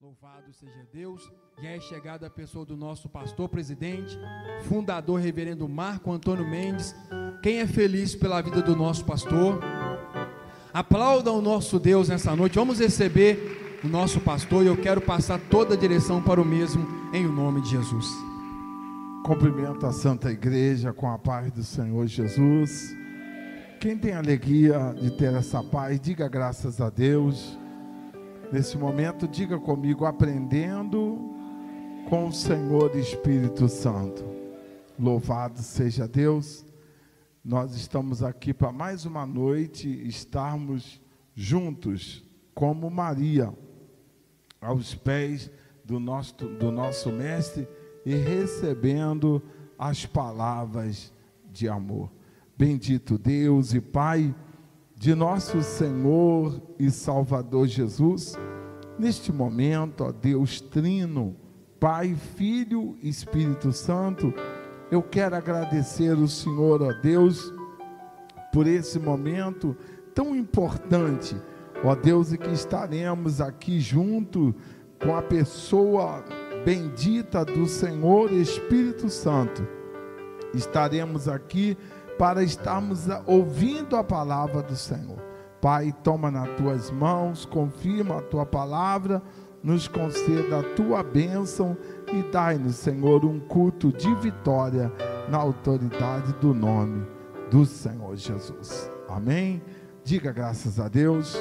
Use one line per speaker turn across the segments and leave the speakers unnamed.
Louvado seja Deus. Já é chegada a pessoa do nosso pastor presidente, fundador reverendo Marco Antônio Mendes. Quem é feliz pela vida do nosso pastor? Aplaudam o nosso Deus nessa noite. Vamos receber o nosso pastor e eu quero passar toda a direção para o mesmo em nome de Jesus.
Cumprimento a Santa Igreja com a paz do Senhor Jesus. Quem tem alegria de ter essa paz, diga graças a Deus. Nesse momento, diga comigo, aprendendo com o Senhor Espírito Santo. Louvado seja Deus. Nós estamos aqui para mais uma noite estarmos juntos, como Maria, aos pés do nosso Mestre e recebendo as palavras de amor. Bendito Deus e Pai de nosso Senhor e Salvador Jesus, neste momento, ó Deus Trino, Pai, Filho e Espírito Santo, eu quero agradecer o Senhor, ó Deus, por esse momento tão importante, ó Deus, e que estaremos aqui junto com a pessoa bendita do Senhor Espírito Santo. Estaremos aqui para estarmos ouvindo a palavra do Senhor. Pai, toma nas tuas mãos, confirma a tua palavra, nos conceda a tua bênção e dai-nos, Senhor, um culto de vitória na autoridade do nome do Senhor Jesus. Amém? Diga graças a Deus.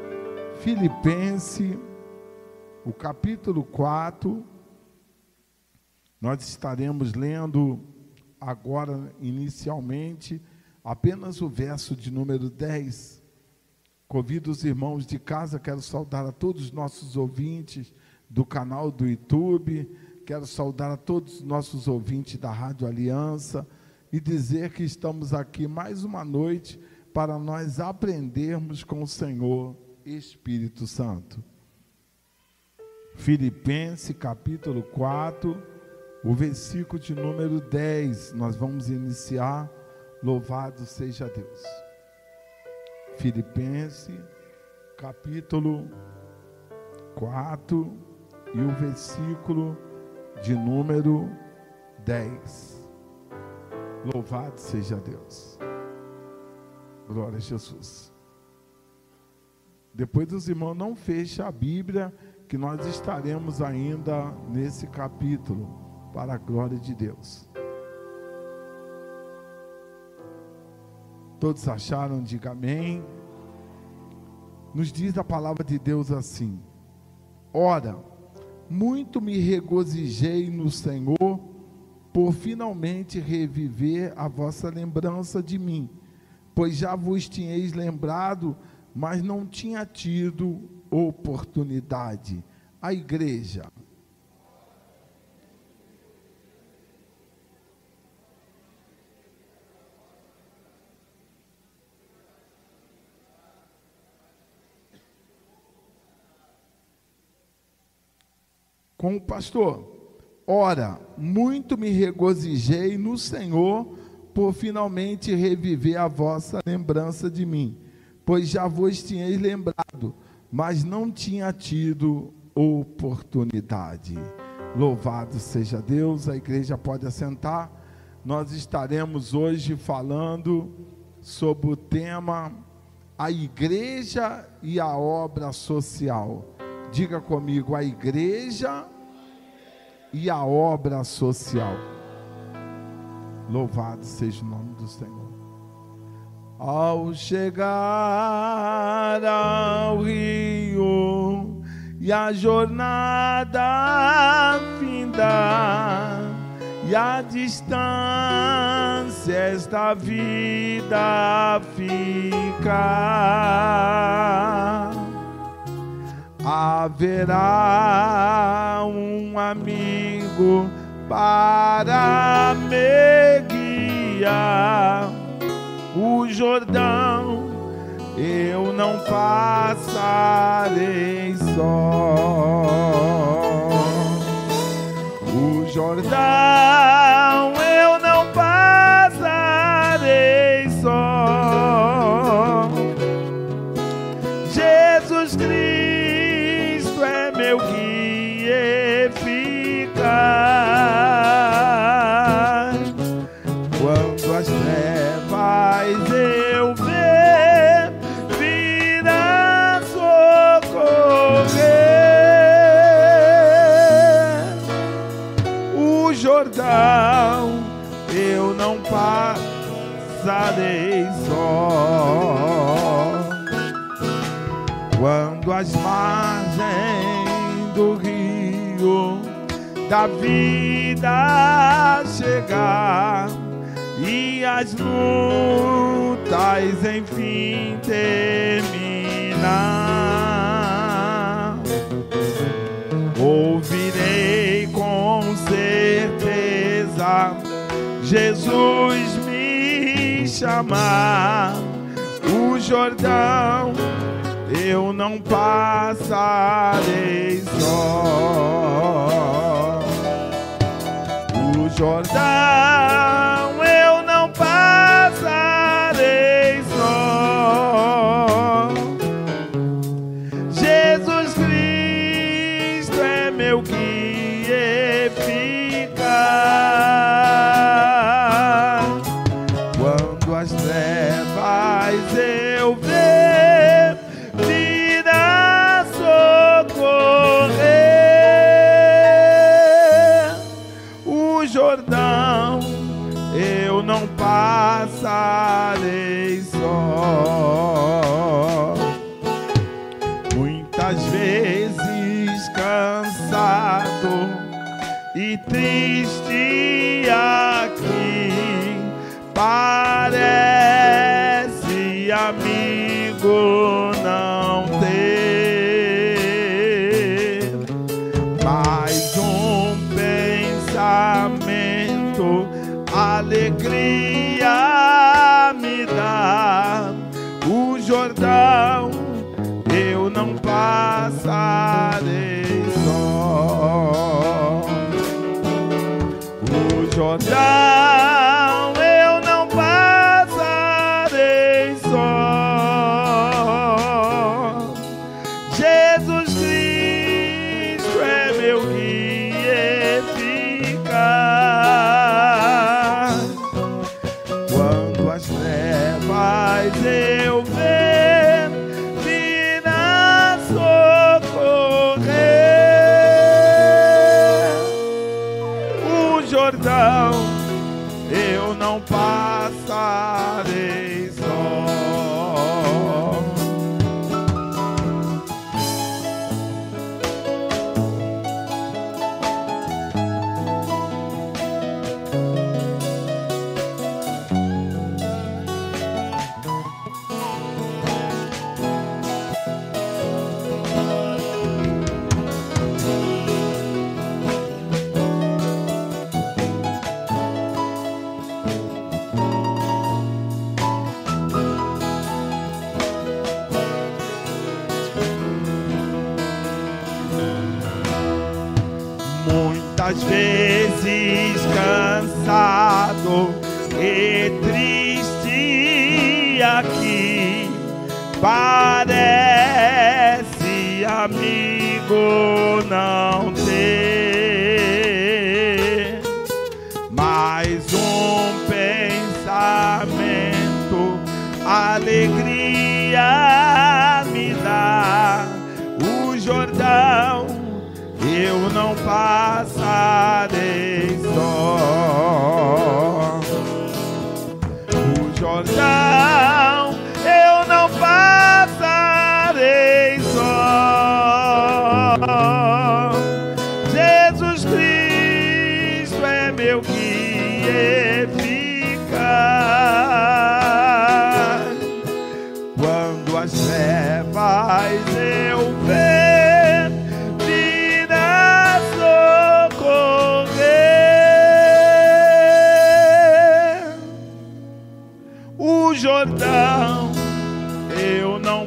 Filipenses, o capítulo 4, nós estaremos lendo agora, inicialmente, apenas o verso de número 10. Convido os irmãos de casa, quero saudar a todos os nossos ouvintes do canal do YouTube, quero saudar a todos os nossos ouvintes da Rádio Aliança e dizer que estamos aqui mais uma noite para nós aprendermos com o Senhor Espírito Santo. Filipenses, capítulo 4, o versículo de número 10, nós vamos iniciar. Louvado seja Deus. Filipenses, capítulo 4, e o versículo de número 10. Louvado seja Deus. Glória a Jesus. Depois os irmãos não fechem a Bíblia, que nós estaremos ainda nesse capítulo. Para a glória de Deus. Todos acharam? Diga amém. Nos diz a palavra de Deus assim: ora, muito me regozijei no Senhor, por finalmente reviver a vossa lembrança de mim, pois já vos tinhais lembrado, mas não tinha tido oportunidade. A igreja. Com o pastor, ora, muito me regozijei no Senhor, por finalmente reviver a vossa lembrança de mim, pois já vos tinhais lembrado, mas não tinha tido oportunidade. Louvado seja Deus. A igreja pode assentar. Nós estaremos hoje falando sobre o tema a igreja e a obra social. Diga comigo, a igreja e a obra social. Louvado seja o nome do Senhor. Ao chegar ao rio e a jornada findar, e a distância esta vida ficar, haverá um amigo para me guiar. O Jordão eu não passarei só. O Jordão eu não passarei só. Jesus Cristo é meu guia. eficaz. Quando as trevas eu ver, virá socorrer. O Jordão eu não passarei só. Quando as margens do rio da vida chegar e as lutas enfim terminar, ouvirei com certeza Jesus me chamar. O Jordão eu não passarei só. O Jordão eu não passarei só. Jesus Cristo é meu guia eficaz. Quando as trevas eu ver, virá socorrer. O Jordão eu não passarei só. Muitas vezes cansado e triste aqui, parece amigo não ter, mas um pensamento alegria me dá. O Jordão eu não passarei só. O Jordão eu não passarei só. Jesus Cristo é meu guia eficaz. Quando as trevas eu ver, virá socorrer. O Jordão eu não passarei só. Muitas vezes cansado e triste aqui, parece amigo não ter, mas um pensamento alegria me dá. O Jordão eu não passarei só. O Jordão eu não passarei só. Jesus Cristo é meu guia eficaz. Quando as trevas eu ver, virá socorrer. O Jordão eu não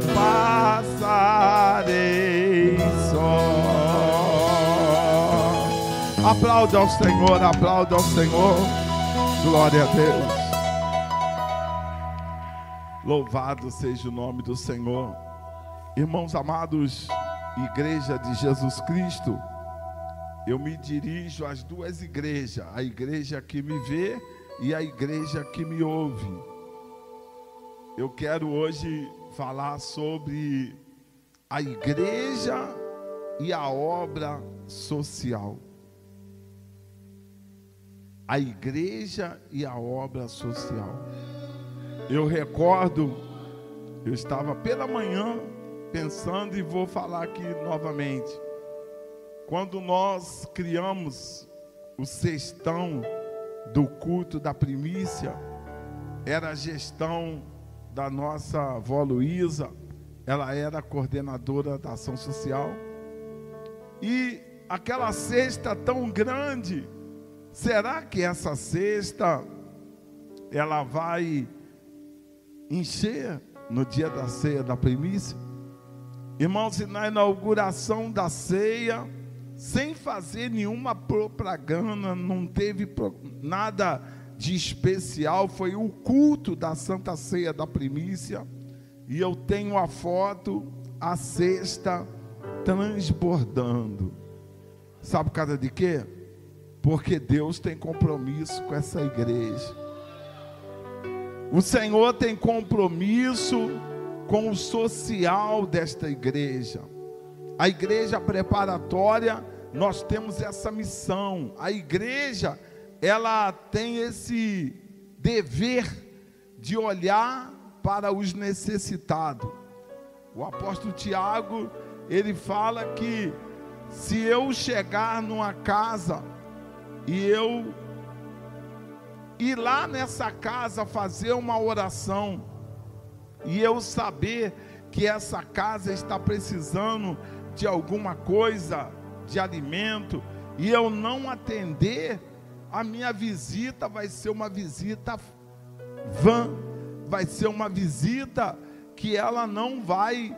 passarei só. Aplauda ao Senhor, aplauda ao Senhor. Glória a Deus. Louvado seja o nome do Senhor. Irmãos amados, Igreja de Jesus Cristo, eu me dirijo às duas igrejas, a igreja que me vê e a igreja que me ouve. Eu quero hoje falar sobre a igreja e a obra social. A igreja e a obra social. Eu recordo, eu estava pela manhã pensando e vou falar aqui novamente. Quando nós criamos o cestão do culto da primícia, era a gestão da nossa avó Luísa, ela era a coordenadora da ação social. E aquela cesta tão grande, será que essa cesta ela vai encher no dia da ceia da primícia? Irmãos, e na inauguração da ceia, sem fazer nenhuma propaganda, não teve nada de especial, foi o culto da Santa Ceia da Primícia, e eu tenho a foto, a cesta transbordando. Sabe por causa de quê? Porque Deus tem compromisso com essa igreja. O Senhor tem compromisso com o social desta igreja. A igreja preparatória, nós temos essa missão. A igreja, ela tem esse dever de olhar para os necessitados. O apóstolo Tiago, ele fala que se eu chegar numa casa e eu ir lá nessa casa fazer uma oração e eu saber que essa casa está precisando de alguma coisa, de alimento, e eu não atender, a minha visita vai ser uma visita vã, vai ser uma visita que ela não vai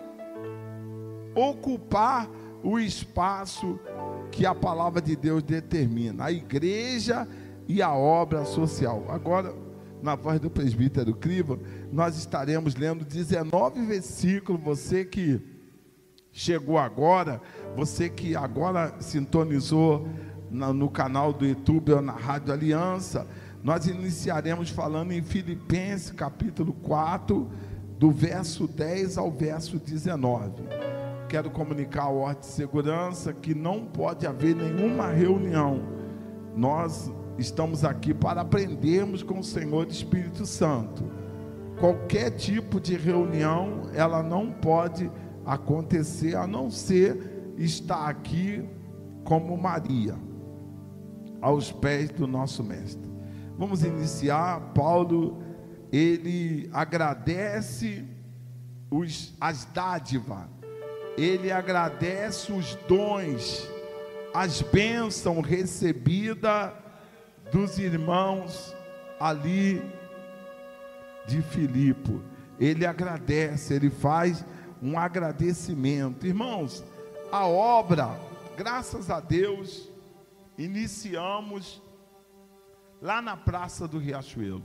ocupar o espaço que a palavra de Deus determina. A igreja e a obra social. Agora, na voz do presbítero Criva, nós estaremos lendo 19 versículos. Você que chegou agora, você que agora sintonizou no canal do YouTube ou na Rádio Aliança, nós iniciaremos falando em Filipenses capítulo 4, do verso 10 ao verso 19. Quero comunicar ao órgão de segurança que não pode haver nenhuma reunião. Nós estamos aqui para aprendermos com o Senhor Espírito Santo. Qualquer tipo de reunião, ela não pode acontecer, a não ser estar aqui como Maria, aos pés do nosso mestre. Vamos iniciar. Paulo, ele agradece as dádivas, ele agradece os dons, as bênçãos recebidas dos irmãos ali de Filipe. Ele agradece, ele faz um agradecimento. Irmãos, a obra, graças a Deus, iniciamos lá na Praça do Riachuelo.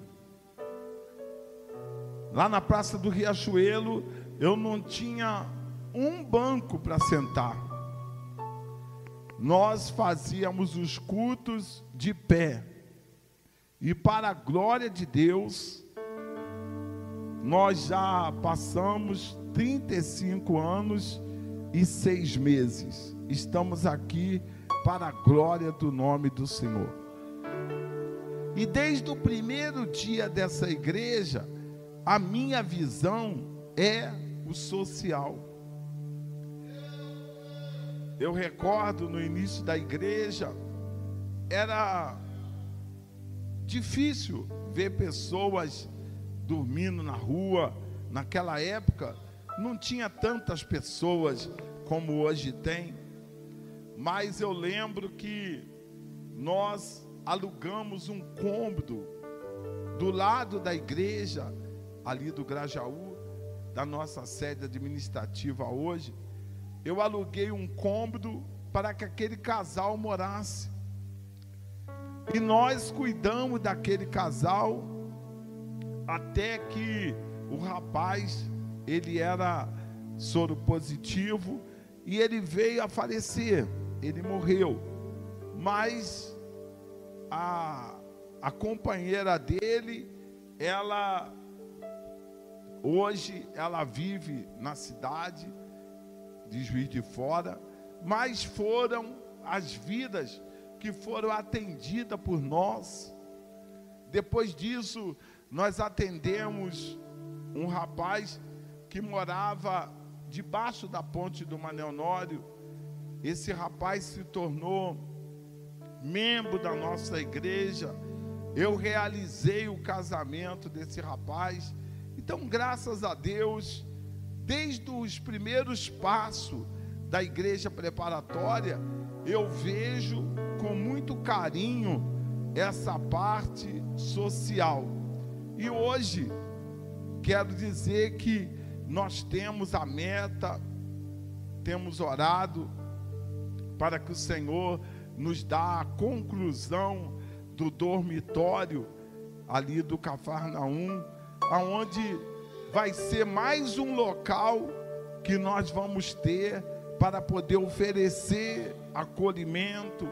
Lá na Praça do Riachuelo, eu não tinha um banco para sentar. Nós fazíamos os cultos de pé. E para a glória de Deus, nós já passamos 35 anos e 6 meses. Estamos aqui para a glória do nome do Senhor. E desde o primeiro dia dessa igreja, a minha visão é o social. Eu recordo no início da igreja, era difícil ver pessoas dormindo na rua. Naquela época não tinha tantas pessoas como hoje tem, mas eu lembro que nós alugamos um cômodo do lado da igreja, ali do Grajaú, da nossa sede administrativa hoje. Eu aluguei um cômodo para que aquele casal morasse. E nós cuidamos daquele casal até que o rapaz, ele era soro positivo e ele veio a falecer, ele morreu. mas a companheira dele, hoje ela vive na cidade de Juiz de Fora, mas foram as vidas que foram atendidas por nós. Depois disso, nós atendemos um rapaz que morava debaixo da ponte do Manuel Honório. Esse rapaz se tornou membro da nossa igreja. Eu realizei o casamento desse rapaz. Então, graças a Deus, desde os primeiros passos da igreja preparatória, eu vejo com muito carinho essa parte social. E hoje, quero dizer que nós temos a meta, temos orado para que o Senhor nos dá a conclusão do dormitório ali do Cafarnaum, aonde vai ser mais um local que nós vamos ter para poder oferecer acolhimento.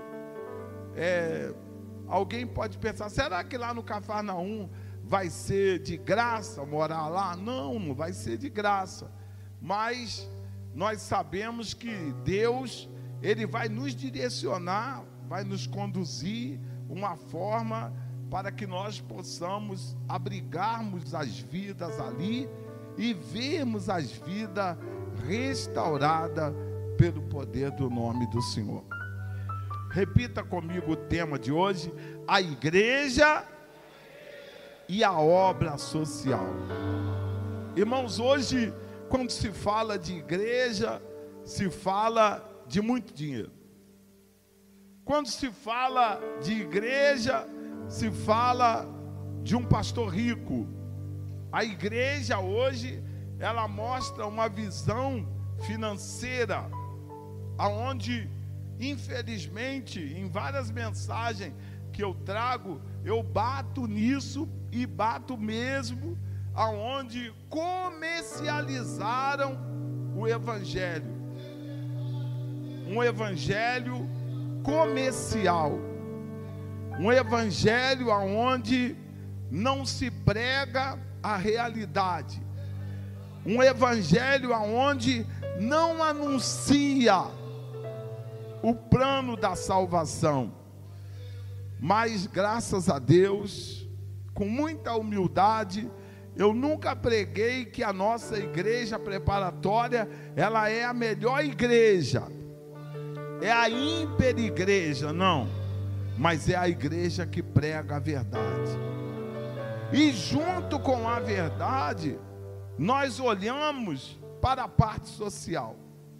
Alguém pode pensar, será que lá no Cafarnaum vai ser de graça morar lá? Não, não vai ser de graça, mas nós sabemos que Deus, Ele vai nos direcionar, vai nos conduzir uma forma para que nós possamos abrigarmos as vidas ali e vermos as vidas restauradas pelo poder do nome do Senhor. Repita comigo o tema de hoje: a igreja e a obra social. Irmãos, hoje, quando se fala de igreja, se fala de muito dinheiro. Quando se fala de igreja, se fala de um pastor rico. A igreja hoje, ela mostra uma visão financeira, aonde, infelizmente, em várias mensagens que eu trago, eu bato nisso e bato mesmo, aonde comercializaram o evangelho. Um evangelho comercial, um evangelho aonde não se prega a realidade, um evangelho aonde não anuncia o plano da salvação. Mas graças a Deus, com muita humildade, eu nunca preguei que a nossa igreja preparatória, ela é a melhor igreja, é a ímpar igreja, não, mas é a igreja que prega a verdade. E junto com a verdade, nós olhamos para a parte social.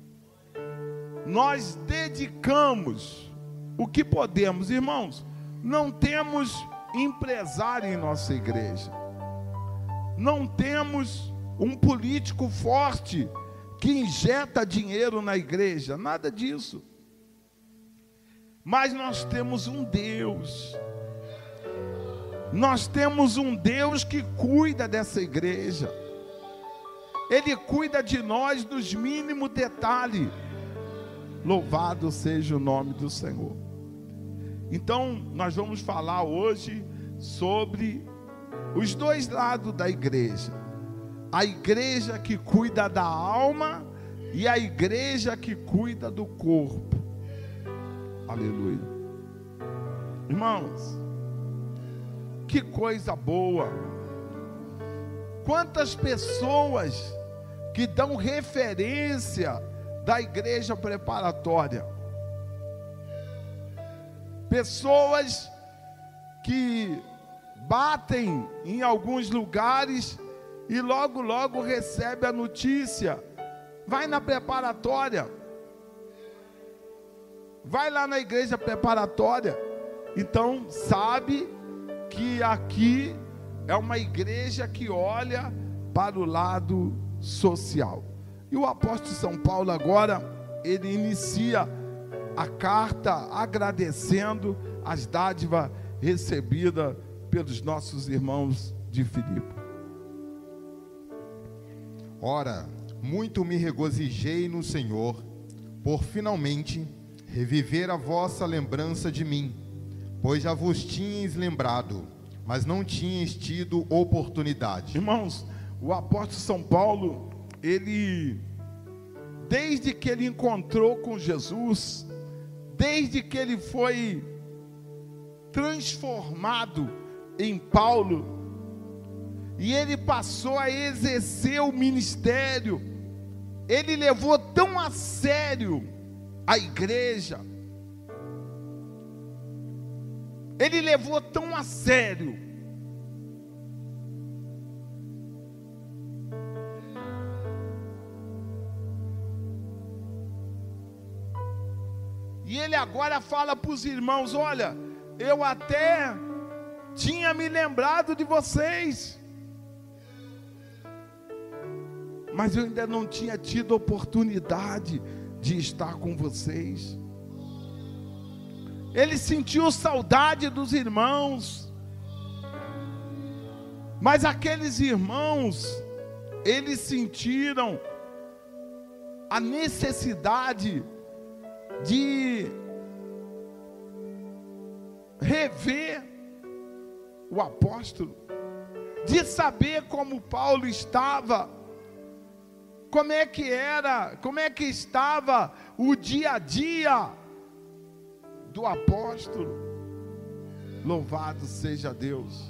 Nós dedicamos o que podemos. Irmãos, não temos empresário em nossa igreja. Não temos um político forte que injeta dinheiro na igreja. Nada disso. Mas nós temos um Deus. Nós temos um Deus que cuida dessa igreja. Ele cuida de nós dos mínimos detalhes. Louvado seja o nome do Senhor. Então, nós vamos falar hoje sobre os dois lados da igreja. A igreja que cuida da alma e a igreja que cuida do corpo. Aleluia. Irmãos, que coisa boa. Quantas pessoas que dão referência da igreja preparatória. Pessoas que batem em alguns lugares e logo, logo recebe a notícia. Vai na preparatória. Vai lá na igreja preparatória. Então, sabe que aqui é uma igreja que olha para o lado social. E o apóstolo São Paulo agora, ele inicia a carta agradecendo as dádivas recebidas pelos nossos irmãos de Filipe.
Ora, muito me regozijei no Senhor, por finalmente reviver a vossa lembrança de mim, pois já vos tinhas lembrado, mas não tinhas tido oportunidade.
Irmãos, o apóstolo São Paulo, desde que ele encontrou com Jesus, desde que ele foi transformado em Paulo, e ele passou a exercer o ministério, ele levou tão a sério a igreja, ele levou tão a sério, e ele agora fala para os irmãos: olha, eu até tinha me lembrado de vocês, mas eu ainda não tinha tido oportunidade de estar com vocês. Ele sentiu saudade dos irmãos, mas aqueles irmãos, eles sentiram a necessidade de rever o apóstolo, de saber como Paulo estava, como é que era, como é que estava o dia a dia do apóstolo. Louvado seja Deus.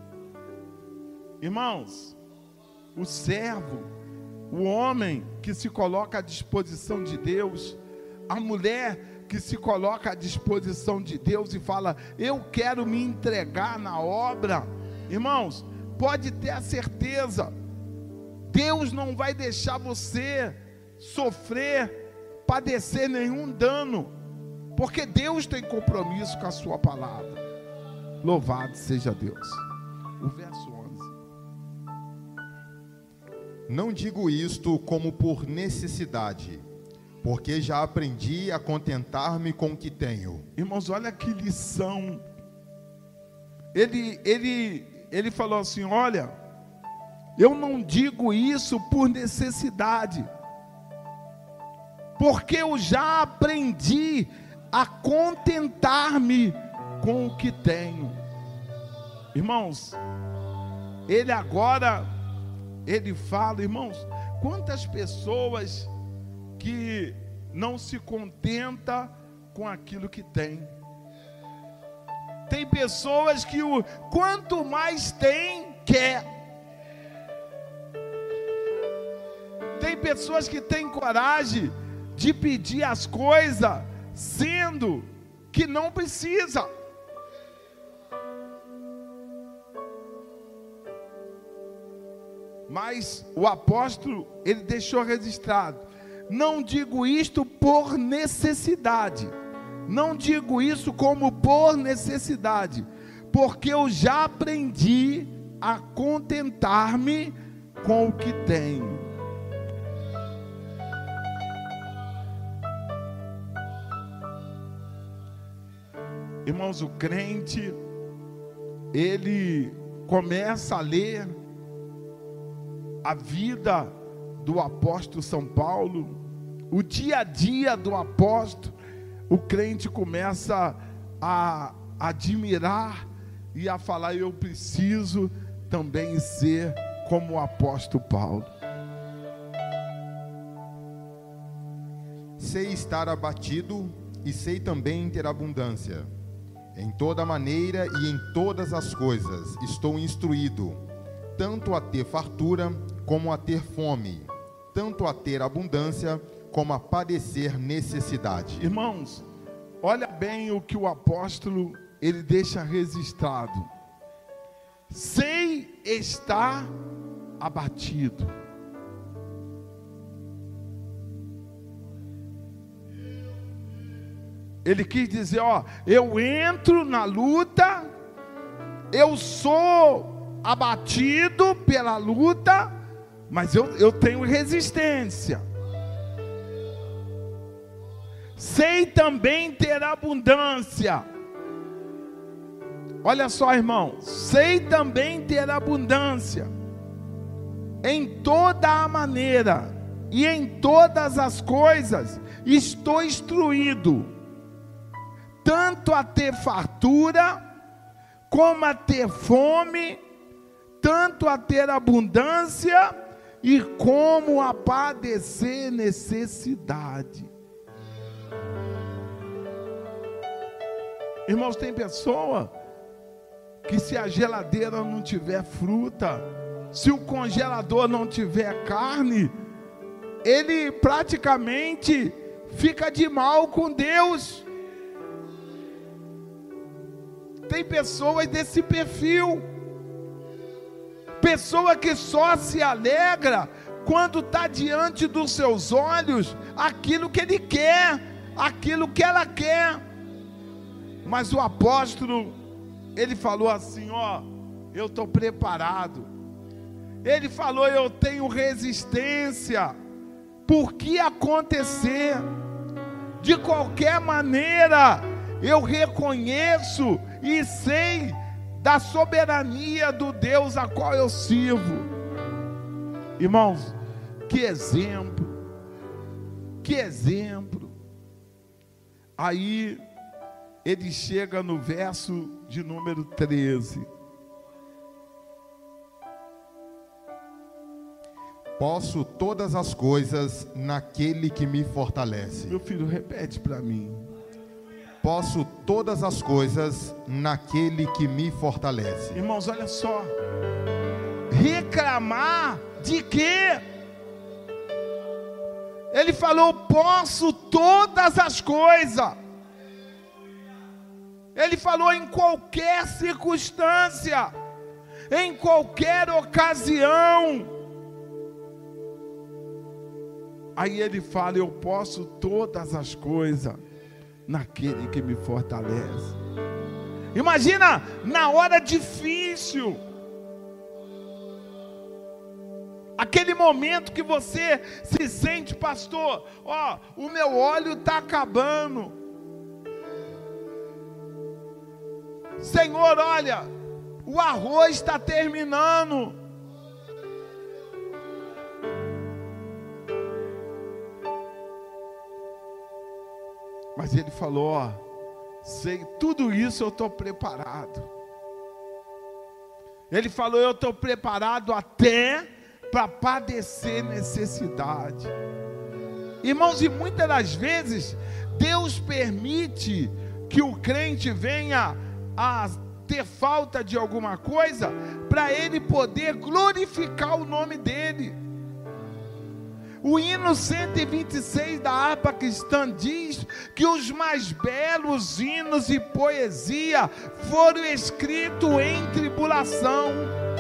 Irmãos, o servo, o homem que se coloca à disposição de Deus, a mulher que se coloca à disposição de Deus e fala: eu quero me entregar na obra, irmãos, pode ter a certeza, Deus não vai deixar você sofrer, padecer nenhum dano, porque Deus tem compromisso com a sua palavra. Louvado seja Deus. O verso 11.
Não digo isto como por necessidade, porque já aprendi a contentar-me com o que tenho.
Irmãos, olha que lição. Ele falou assim: olha, eu não digo isso por necessidade, porque eu já aprendi a contentar-me com o que tenho. Irmãos, ele agora, ele fala, irmãos, quantas pessoas que não se contenta com aquilo que tem. Tem pessoas que quanto mais tem, quer. Tem pessoas que têm coragem de pedir as coisas, sendo que não precisa. Mas o apóstolo, ele deixou registrado: não digo isto por necessidade, não digo isso como por necessidade, porque eu já aprendi a contentar-me com o que tenho. Irmãos, o crente, ele começa a ler a vida do apóstolo São Paulo, o dia a dia do apóstolo, o crente começa a admirar e a falar: eu preciso também ser como o apóstolo Paulo.
Sei estar abatido e sei também ter abundância. Em toda maneira e em todas as coisas estou instruído, tanto a ter fartura como a ter fome, tanto a ter abundância como a padecer necessidade.
Irmãos, olha bem o que o apóstolo, ele deixa registrado: sei estar abatido. Ele quis dizer: ó, eu entro na luta, eu sou abatido pela luta, mas eu tenho resistência. Sei também ter abundância. Olha só, irmão, sei também ter abundância em toda a maneira e em todas as coisas estou instruído, tanto a ter fartura, como a ter fome, tanto a ter abundância, e como a padecer necessidade. Irmãos, tem pessoa que se a geladeira não tiver fruta, se o congelador não tiver carne, ele praticamente fica de mal com Deus. Tem pessoas desse perfil. Pessoa que só se alegra quando está diante dos seus olhos aquilo que ele quer, aquilo que ela quer. Mas o apóstolo, ele falou assim, ó, eu estou preparado. Ele falou, eu tenho resistência. Por que acontecer? De qualquer maneira, eu reconheço e sei da soberania do Deus a qual eu sirvo. Irmãos, que exemplo, que exemplo. Aí, ele chega no verso de número 13.
Posso todas as coisas naquele que me fortalece.
Meu filho, repete para mim.
Posso todas as coisas naquele que me fortalece.
Irmãos, olha só. Reclamar de quê? Ele falou, posso todas as coisas. Ele falou em qualquer circunstância, em qualquer ocasião. Aí ele fala, eu posso todas as coisas naquele que me fortalece. Imagina na hora difícil, aquele momento que você se sente, pastor, ó, o meu óleo está acabando. Senhor, olha, o arroz está terminando. Mas ele falou, ó, sei, tudo isso eu estou preparado. Ele falou, eu estou preparado até para padecer necessidade. Irmãos, e muitas das vezes, Deus permite que o crente venha a ter falta de alguma coisa, para ele poder glorificar o nome dele. O hino 126 da harpa cristã diz que os mais belos hinos e poesia foram escritos em tribulação.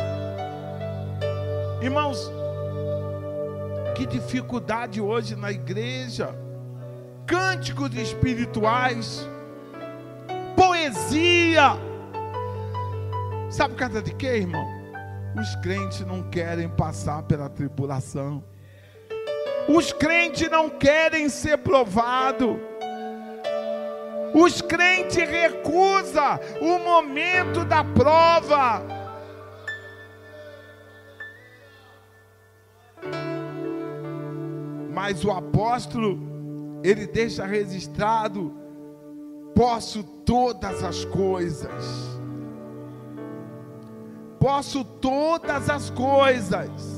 Irmãos, que dificuldade hoje na igreja. Cânticos espirituais, poesia. Sabe por causa de quê, irmão? Os crentes não querem passar pela tribulação. Os crentes não querem ser provados. Os crentes recusam o momento da prova. Mas o apóstolo, ele deixa registrado, posso todas as coisas. Posso todas as coisas.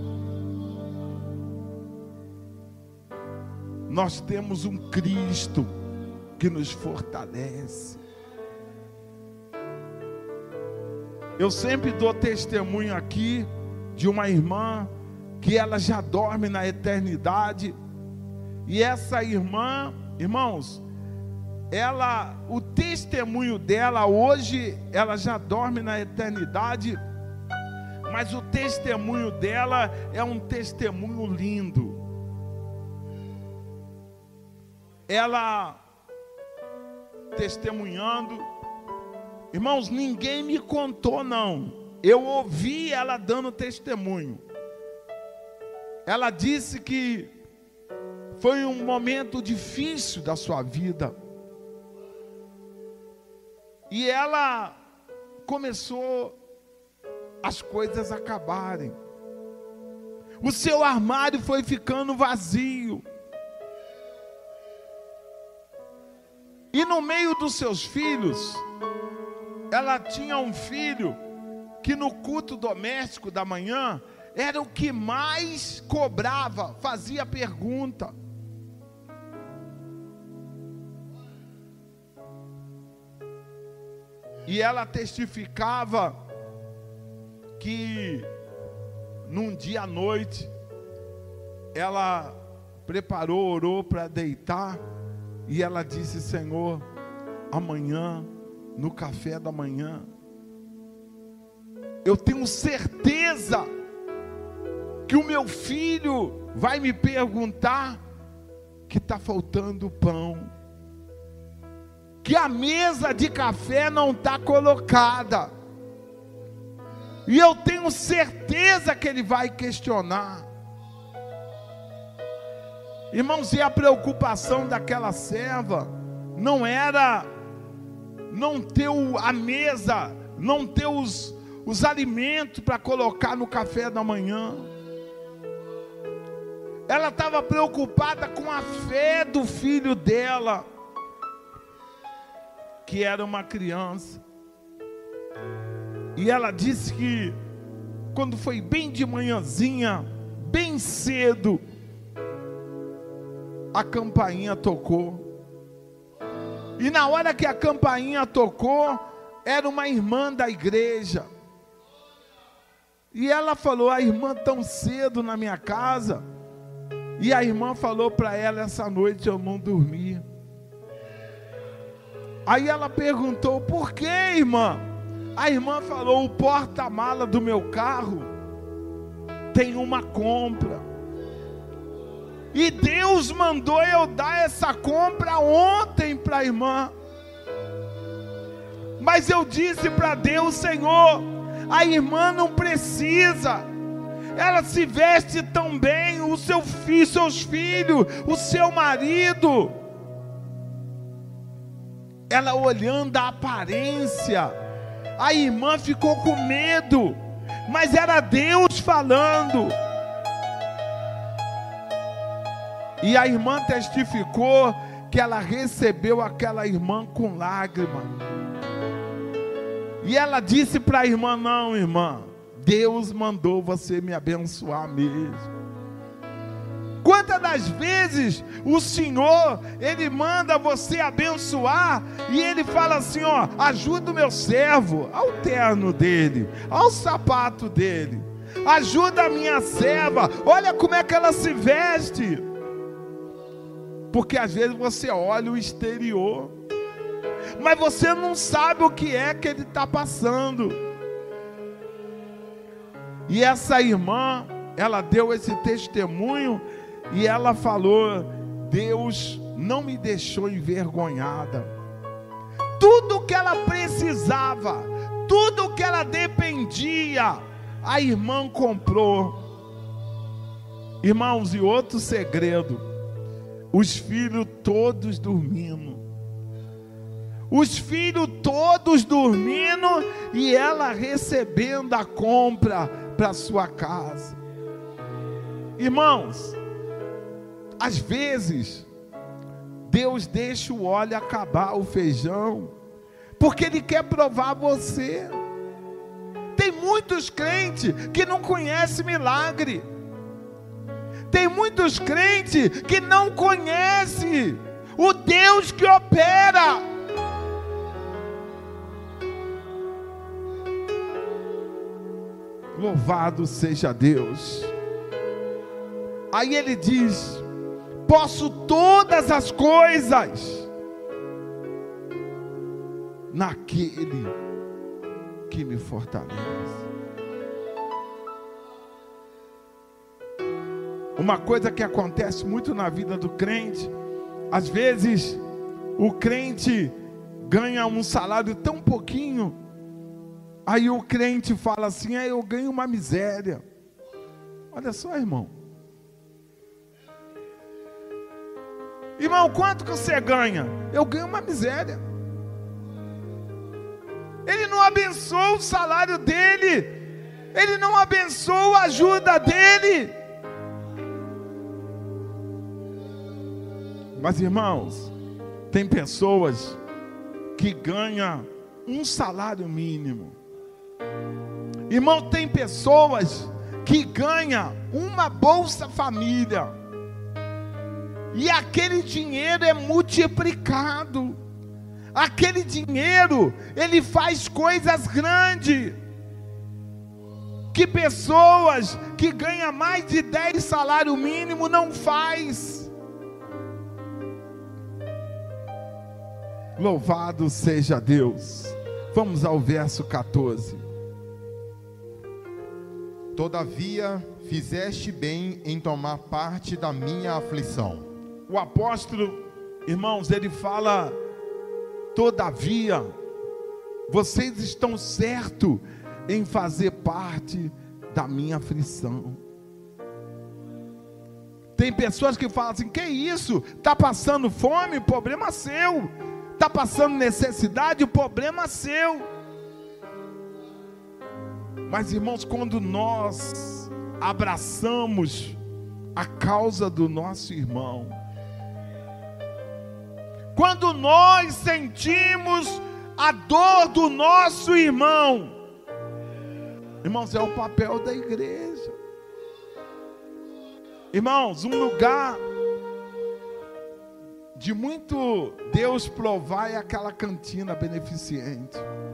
Nós temos um Cristo que nos fortalece. Eu sempre dou testemunho aqui de uma irmã que ela já dorme na eternidade. E essa irmã, irmãos, o testemunho dela hoje, ela já dorme na eternidade, mas o testemunho dela é um testemunho lindo. Ela testemunhando, irmãos, ninguém me contou não, eu ouvi ela dando testemunho. Ela disse que foi um momento difícil da sua vida, e ela começou as coisas a acabarem, o seu armário foi ficando vazio. E no meio dos seus filhos, ela tinha um filho que no culto doméstico da manhã era o que mais cobrava, fazia pergunta. E ela testificava que num dia à noite ela preparou, orou para deitar, e ela disse: Senhor, amanhã, no café da manhã, eu tenho certeza que o meu filho vai me perguntar que está faltando pão, que a mesa de café não está colocada, e eu tenho certeza que ele vai questionar. Irmãos, e a preocupação daquela serva não era não ter a mesa, não ter os alimentos para colocar no café da manhã. Ela estava preocupada com a fé do filho dela, que era uma criança. E ela disse que quando foi bem de manhãzinha, bem cedo, a campainha tocou. E na hora que a campainha tocou, era uma irmã da igreja. E ela falou: a irmã tão cedo na minha casa. E a irmã falou para ela: essa noite eu não dormi. Aí ela perguntou: por que, irmã? A irmã falou: o porta-mala do meu carro tem uma compra. E Deus mandou eu dar essa compra ontem para a irmã. Mas eu disse para Deus: Senhor, a irmã não precisa. Ela se veste tão bem, o seu filho, seus filhos, o seu marido. Ela olhando a aparência, a irmã ficou com medo, mas era Deus falando. E a irmã testificou que ela recebeu aquela irmã com lágrima. E ela disse para a irmã: não, irmã, Deus mandou você me abençoar mesmo. Quantas das vezes o Senhor, Ele manda você abençoar, e Ele fala assim: ó, ajuda o meu servo, ao terno dele, ao sapato dele, ajuda a minha serva, olha como é que ela se veste. Porque às vezes você olha o exterior, mas você não sabe o que é que ele está passando. E essa irmã, ela deu esse testemunho, e ela falou: Deus não me deixou envergonhada. Tudo que ela precisava, tudo que ela dependia, a irmã comprou. Irmãos, e outro segredo: os filhos todos dormindo. Os filhos todos dormindo, e ela recebendo a compra para sua casa. Irmãos, às vezes Deus deixa o óleo acabar o feijão, porque Ele quer provar você. Tem muitos crentes que não conhecem milagre. Tem muitos crentes que não conhecem o Deus que opera. Louvado seja Deus. Aí ele diz: posso todas as coisas naquele que me fortalece. Uma coisa que acontece muito na vida do crente, às vezes o crente ganha um salário tão pouquinho, aí o crente fala assim: eu ganho uma miséria. Olha só, irmão. Irmão, quanto que você ganha? Eu ganho uma miséria. Ele não abençoa o salário dele, ele não abençoa a ajuda dele. Mas, irmãos, Tem pessoas que ganham um salário mínimo. Irmão, tem pessoas que ganham uma Bolsa Família. E aquele dinheiro é multiplicado. Aquele dinheiro, ele faz coisas grandes. Que pessoas que ganham mais de 10 salário mínimo não faz. Louvado seja Deus. Vamos ao verso 14.
Todavia, fizeste bem em tomar parte da minha aflição.
O apóstolo, irmãos, ele fala: todavia, vocês estão certos em fazer parte da minha aflição. Tem pessoas que falam assim: que isso? Está passando fome? Problema seu. Está passando necessidade? Problema seu. Mas, irmãos, quando nós abraçamos a causa do nosso irmão, quando nós sentimos a dor do nosso irmão, irmãos, é o papel da igreja. Irmãos, um lugar de muito Deus provar é aquela cantina beneficente.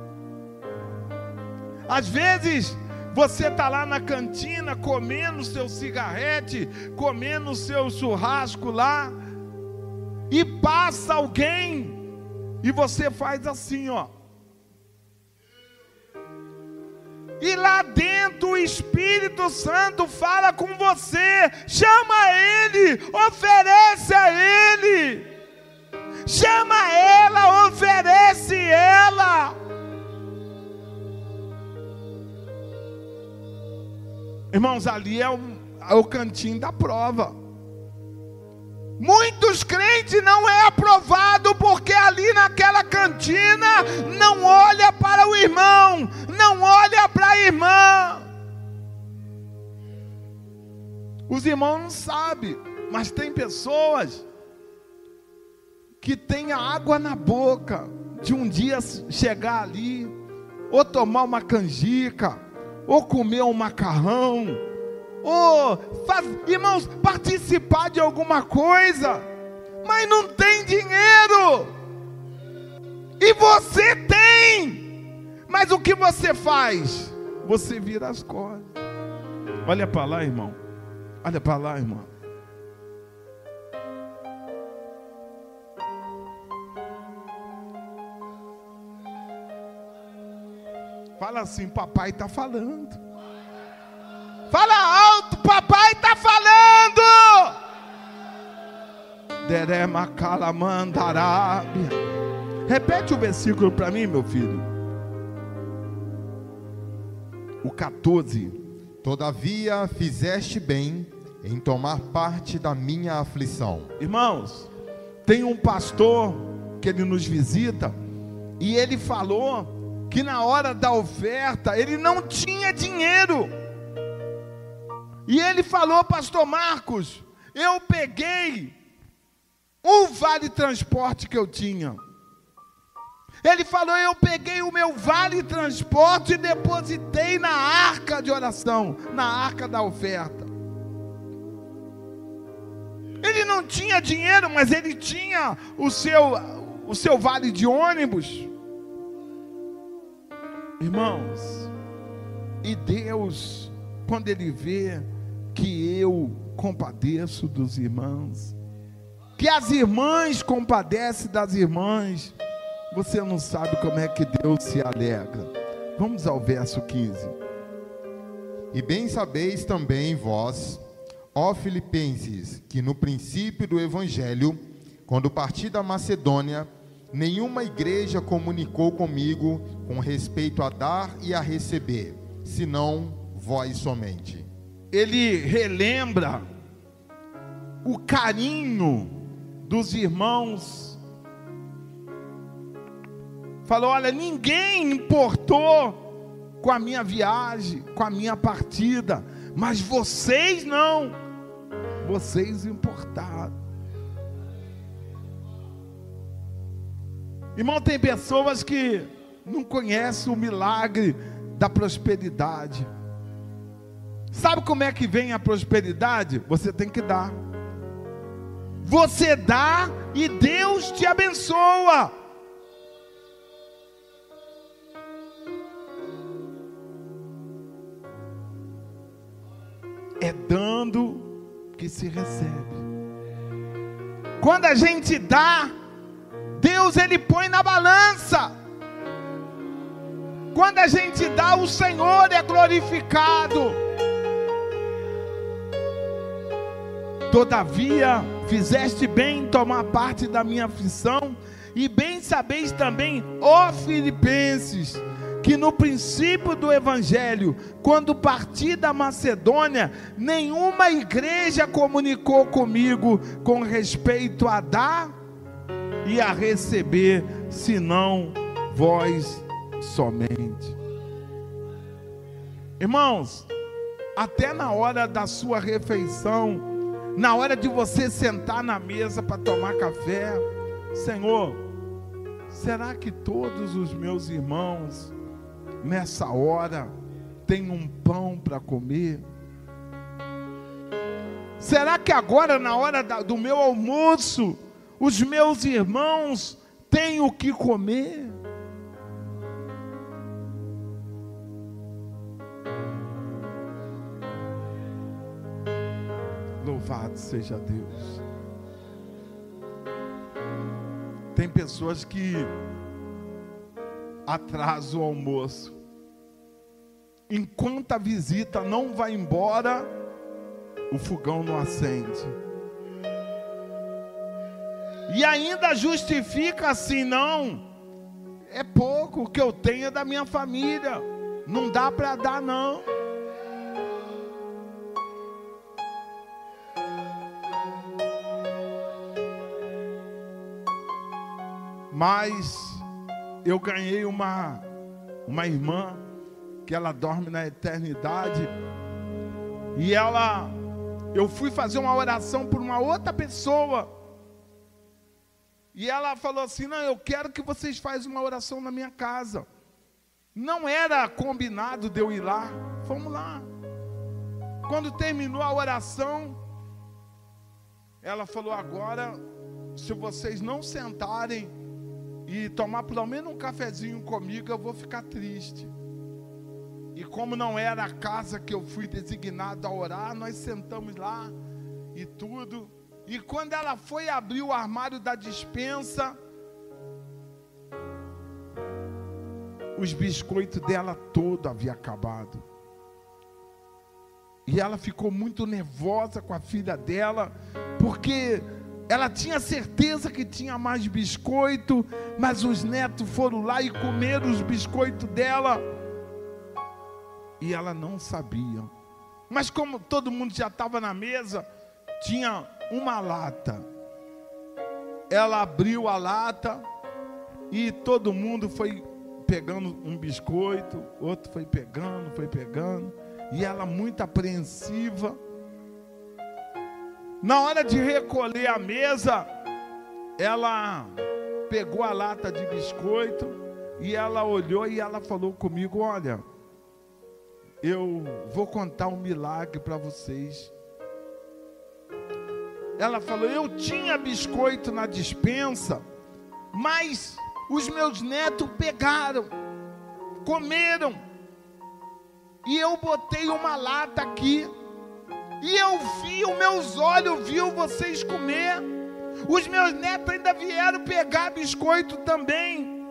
Às vezes você está lá na cantina comendo seu cigarrete, comendo seu churrasco lá, e passa alguém e você faz assim, ó. E lá dentro o Espírito Santo fala com você, chama ele, oferece a ele, chama ela, oferece ela. Irmãos, ali é o cantinho da prova. Muitos crentes não é aprovado porque ali naquela cantina não olha para o irmão, não olha para a irmã. Os irmãos não sabem, mas tem pessoas que têm a água na boca de um dia chegar ali, ou tomar uma canjica, ou comer um macarrão, ou, irmãos, participar de alguma coisa, mas não tem dinheiro, e você tem, mas o que você faz? Você vira as costas. Olha para lá, irmão, olha para lá, irmão. Fala assim, papai está falando. Fala alto, papai está falando. Derema calamandarábia. Repete o versículo para mim, meu filho. O 14.
Todavia fizeste bem em tomar parte da minha aflição.
Irmãos, tem um pastor que ele nos visita, e ele falou que na hora da oferta ele não tinha dinheiro. E ele falou: pastor Marcos, eu peguei um vale transporte que eu tinha. Ele falou: eu peguei o meu vale transporte e depositei na arca de oração, na arca da oferta. Ele não tinha dinheiro, mas ele tinha o seu vale de ônibus. Irmãos, e Deus, quando Ele vê que eu compadeço dos irmãos, que as irmãs compadecem das irmãs, você não sabe como é que Deus se alegra. Vamos ao verso 15.
E bem sabeis também vós, ó Filipenses, que no princípio do Evangelho, quando parti da Macedônia, nenhuma igreja comunicou comigo com respeito a dar e a receber, senão vós somente.
Ele relembra o carinho dos irmãos. Falou: olha, ninguém importou com a minha viagem, com a minha partida, mas vocês não, vocês importaram. Irmão, tem pessoas que não conhecem o milagre da prosperidade. Sabe como é que vem a prosperidade? Você tem que dar. Você dá e Deus te abençoa. É dando que se recebe. Quando a gente dá, Deus ele põe na balança. Quando a gente dá, o Senhor é glorificado. Todavia, fizeste bem em tomar parte da minha aflição, e bem sabeis também, ó Filipenses, que no princípio do Evangelho, quando parti da Macedônia, nenhuma igreja comunicou comigo com respeito a dar e a receber, senão vós somente. Irmãos, até na hora da sua refeição, na hora de você sentar na mesa para tomar café, Senhor, será que todos os meus irmãos nessa hora têm um pão para comer? Será que agora na hora do meu almoço os meus irmãos têm o que comer? Louvado seja Deus. Tem pessoas que atrasam o almoço. Enquanto a visita não vai embora, o fogão não acende. E ainda justifica assim: não, é pouco, o que eu tenho é da minha família, não dá para dar não. Mas eu ganhei uma irmã que ela dorme na eternidade, e eu fui fazer uma oração por uma outra pessoa, e ela falou assim: não, eu quero que vocês façam uma oração na minha casa. Não era combinado de eu ir lá, fomos lá. Quando terminou a oração, ela falou: agora, se vocês não sentarem e tomar pelo menos um cafezinho comigo, eu vou ficar triste. E como não era a casa que eu fui designado a orar, nós sentamos lá e tudo. E quando ela foi abrir o armário da despensa, os biscoitos dela todo havia acabado. E ela ficou muito nervosa com a filha dela, porque ela tinha certeza que tinha mais biscoito, mas os netos foram lá e comeram os biscoitos dela. E ela não sabia. Mas como todo mundo já estava na mesa, tinha uma lata. Ela abriu a lata e todo mundo foi pegando um biscoito, outro foi pegando. E ela muito apreensiva. Na hora de recolher a mesa, ela pegou a lata de biscoito e ela olhou e ela falou comigo: olha, eu vou contar um milagre para vocês. Ela falou: eu tinha biscoito na despensa, mas os meus netos pegaram, comeram, e eu botei uma lata aqui, e eu vi, os meus olhos viu vocês comer. Os meus netos ainda vieram pegar biscoito também.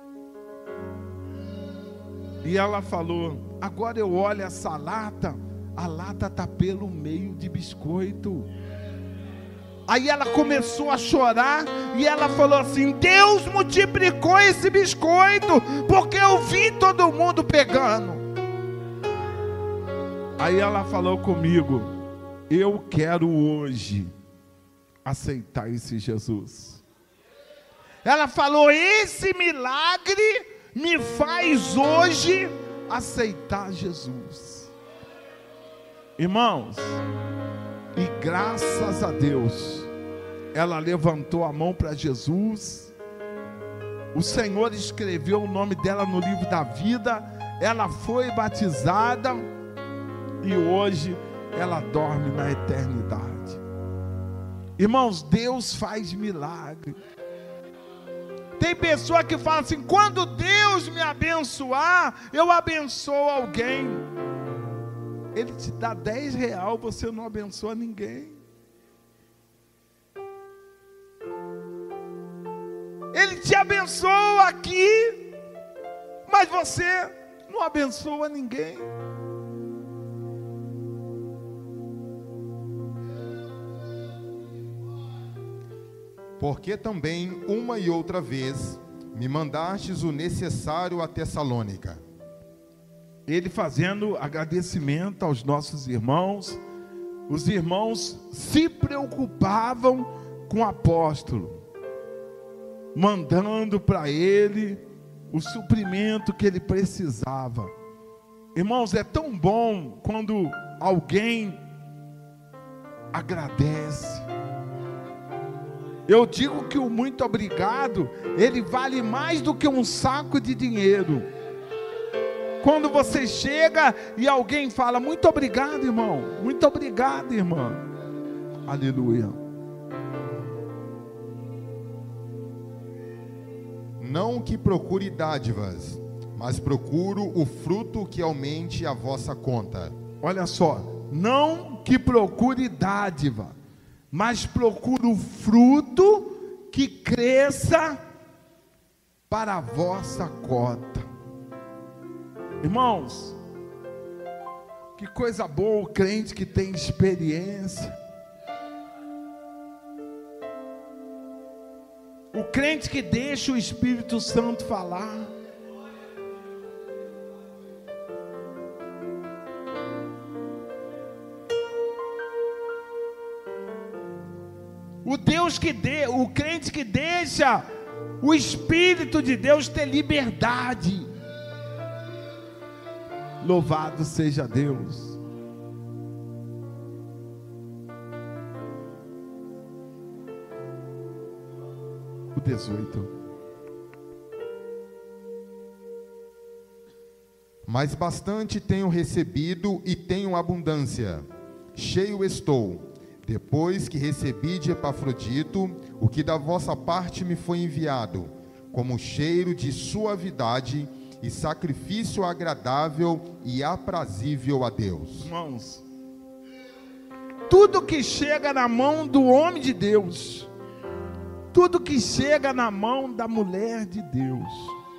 E ela falou: agora eu olho essa lata, a lata está pelo meio de biscoito. Aí ela começou a chorar e ela falou assim: Deus multiplicou esse biscoito, porque eu vi todo mundo pegando. Aí ela falou comigo: eu quero hoje aceitar esse Jesus. Ela falou: esse milagre me faz hoje aceitar Jesus. Irmãos, e graças a Deus, ela levantou a mão para Jesus. O Senhor escreveu o nome dela no livro da vida. Ela foi batizada e hoje ela dorme na eternidade. Irmãos, Deus faz milagre. Tem pessoa que fala assim: quando Deus me abençoar, eu abençoo alguém. Ele te dá R$10, você não abençoa ninguém. Ele te abençoa aqui, mas você não abençoa ninguém.
Porque também, uma e outra vez, me mandastes o necessário a Tessalônica.
Ele fazendo agradecimento aos nossos irmãos. Os irmãos se preocupavam com o apóstolo, mandando para ele o suprimento que ele precisava. Irmãos, é tão bom quando alguém agradece. Eu digo que o muito obrigado, ele vale mais do que um saco de dinheiro. Quando você chega e alguém fala: muito obrigado, irmão, muito obrigado, irmã. Aleluia.
Não que procure dádivas, mas procuro o fruto que aumente a vossa conta.
Olha só, não que procure dádiva, mas procure o fruto que cresça para a vossa cota. Irmãos, que coisa boa o crente que tem experiência. O crente que deixa o Espírito Santo falar. O crente que deixa o Espírito de Deus ter liberdade. Louvado seja Deus. O 18.
Mas bastante tenho recebido e tenho abundância. Cheio estou, depois que recebi de Epafrodito o que da vossa parte me foi enviado, como cheiro de suavidade e sacrifício agradável e aprazível a Deus.
Irmãos, tudo que chega na mão do homem de Deus, tudo que chega na mão da mulher de Deus,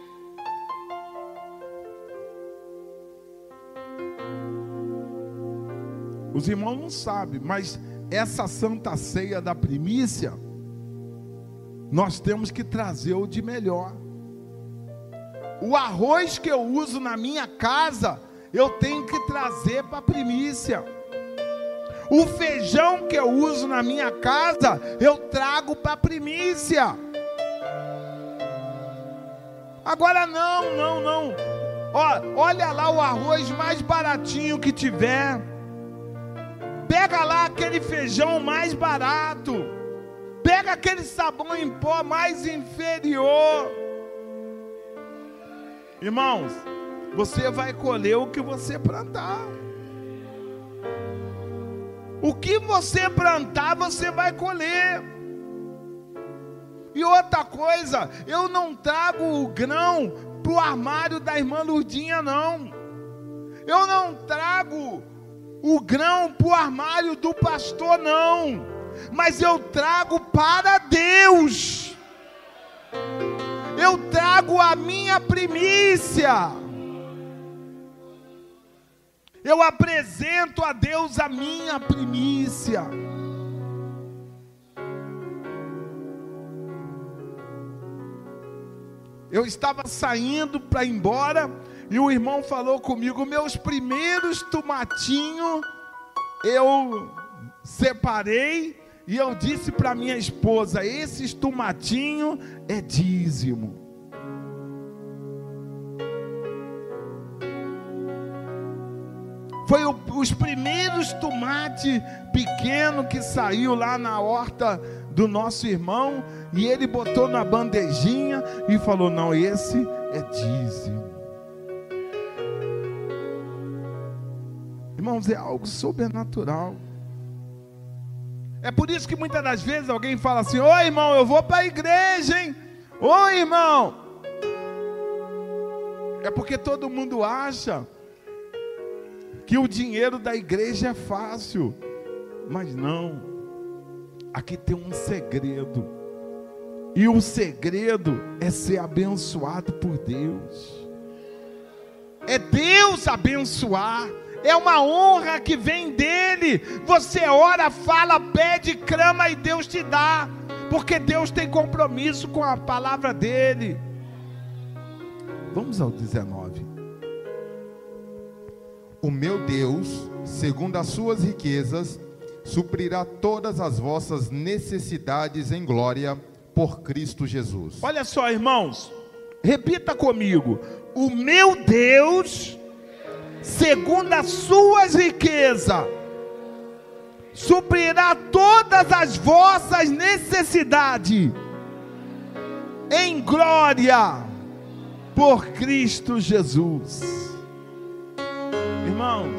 os irmãos não sabem, mas essa santa ceia da primícia, nós temos que trazer o de melhor. O arroz que eu uso na minha casa, eu tenho que trazer para a primícia. O feijão que eu uso na minha casa, eu trago para a primícia. Agora não. Olha lá o arroz mais baratinho que tiver. Pega lá aquele feijão mais barato. Pega aquele sabão em pó mais inferior. Irmãos, você vai colher o que você plantar. O que você plantar, você vai colher. E outra coisa, eu não trago o grão para o armário da irmã Lurdinha, não. Eu não trago o grão para o armário do pastor, não. Mas eu trago para Deus. Eu trago a minha primícia. Eu apresento a Deus a minha primícia. Eu estava saindo para ir embora e o irmão falou comigo: meus primeiros tomatinhos eu separei e eu disse para minha esposa: esses tomatinhos é dízimo. Foi os primeiros tomates pequenos que saiu lá na horta do nosso irmão, e ele botou na bandejinha e falou: não, esse é dízimo. Irmãos, é algo sobrenatural. É por isso que muitas das vezes alguém fala assim: ô irmão, eu vou para a igreja, hein? Ô irmão. É porque todo mundo acha que o dinheiro da igreja é fácil. Mas não. Aqui tem um segredo. E o segredo é ser abençoado por Deus. É Deus abençoar. É uma honra que vem dele. Você ora, fala, pede, clama e Deus te dá. Porque Deus tem compromisso com a palavra dele. Vamos ao 19.
O meu Deus, segundo as suas riquezas, suprirá todas as vossas necessidades em glória por Cristo Jesus.
Olha só, irmãos, repita comigo: o meu Deus, segundo as suas riquezas, suprirá todas as vossas necessidades em glória por Cristo Jesus. Irmãos,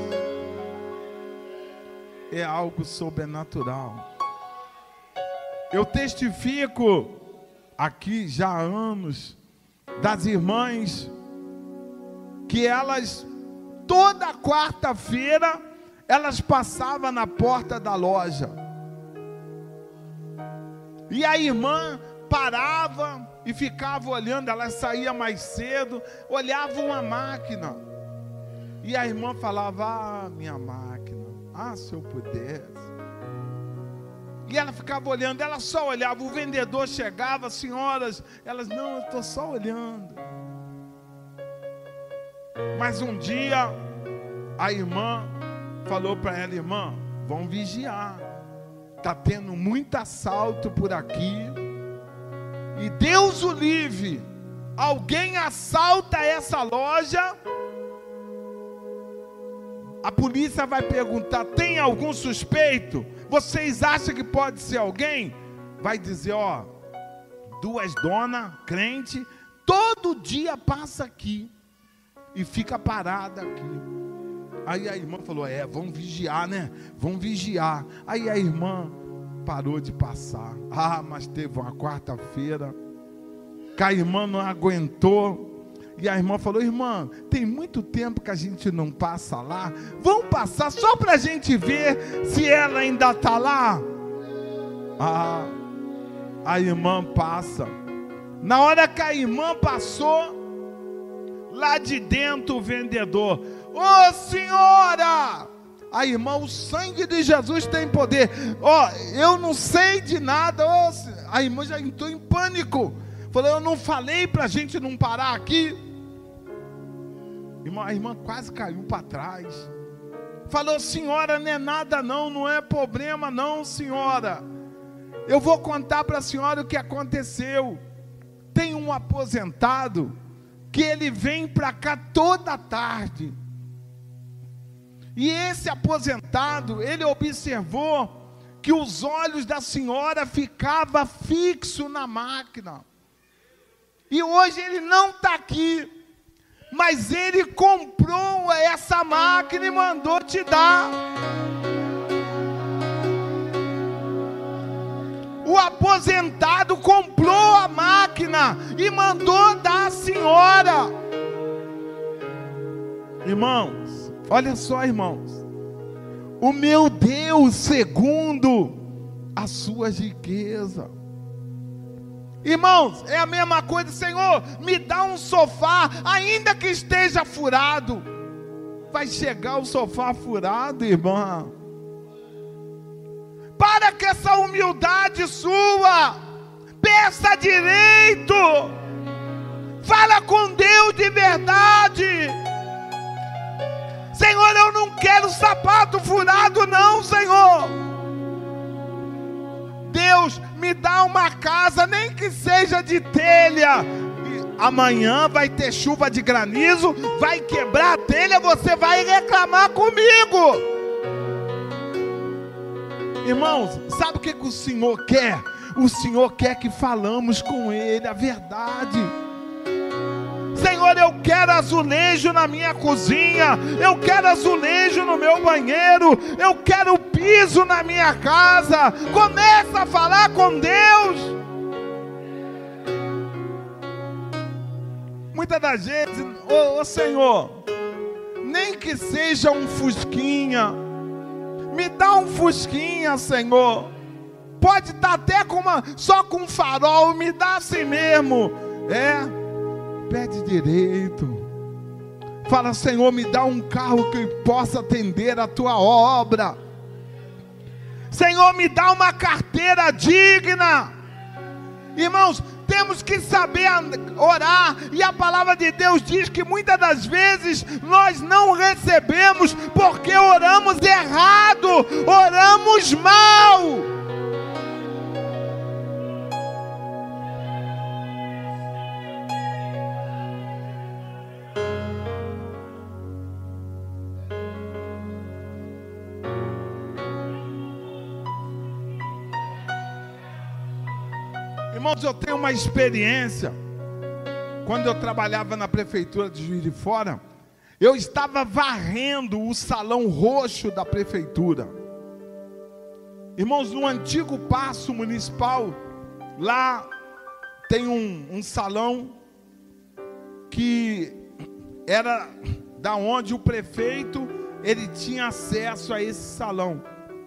é algo sobrenatural. Eu testifico aqui já há anos das irmãs que elas, toda quarta-feira, elas passavam na porta da loja. E a irmã parava e ficava olhando, ela saía mais cedo, olhava uma máquina. E a irmã falava: ah, minha máquina, ah, se eu pudesse. E ela ficava olhando, ela só olhava, o vendedor chegava, senhoras, elas: não, eu estou só olhando. Mas um dia, a irmã falou para ela: irmã, vão vigiar, está tendo muito assalto por aqui, e Deus o livre, alguém assalta essa loja, a polícia vai perguntar: tem algum suspeito? Vocês acham que pode ser alguém? Vai dizer: ó, duas donas, crente, todo dia passa aqui e fica parada aqui. Aí a irmã falou: é, vamos vigiar, né? Vamos vigiar. Aí a irmã parou de passar. Ah, mas teve uma quarta-feira que a irmã não aguentou. E a irmã falou: irmã, tem muito tempo que a gente não passa lá. Vamos passar só para a gente ver se ela ainda está lá. Ah, a irmã passa. Na hora que a irmã passou, lá de dentro o vendedor: ô senhora! A irmã: o sangue de Jesus tem poder. Ó, eu não sei de nada. A irmã já entrou em pânico. Falou: eu não falei para a gente não parar aqui. A irmã quase caiu para trás. Falou: senhora, não é nada não, não é problema não, senhora. Eu vou contar para a senhora o que aconteceu. Tem um aposentado que ele vem para cá toda tarde. E esse aposentado, ele observou que os olhos da senhora ficavam fixos na máquina. E hoje ele não está aqui, mas ele comprou essa máquina e mandou te dar. O aposentado comprou a máquina e mandou dar à senhora. Irmãos, olha só, irmãos. O meu Deus, segundo as suas riquezas. Irmãos, é a mesma coisa. Senhor, me dá um sofá, ainda que esteja furado. Vai chegar o sofá furado, irmã? Para que essa humildade sua, peça direito, fala com Deus de verdade. Senhor, eu não quero sapato furado não, Senhor. Deus, me dá uma casa, nem que seja de telha. E amanhã vai ter chuva de granizo, vai quebrar a telha, você vai reclamar comigo. Irmãos, sabe o que o Senhor quer? o Senhor quer que falamos com Ele a verdade. Senhor, eu quero azulejo na minha cozinha, eu quero azulejo no meu banheiro, eu quero piso na minha casa. Começa a falar com Deus. Muitas das vezes, ô Senhor, nem que seja um fusquinha, me dá um fusquinha, Senhor. Pode estar até só com farol, me dá assim mesmo. Pede direito. Fala, Senhor, me dá um carro que possa atender a tua obra. Senhor, me dá uma carteira digna. Irmãos, temos que saber orar, e a palavra de Deus diz que muitas das vezes nós não recebemos porque oramos errado, oramos mal. Irmãos, eu tenho uma experiência. Quando eu trabalhava na prefeitura de Juiz de Fora, eu estava varrendo o salão roxo da prefeitura. Irmãos, no antigo Paço Municipal, lá tem um salão que era da onde o prefeito ele tinha acesso a esse salão.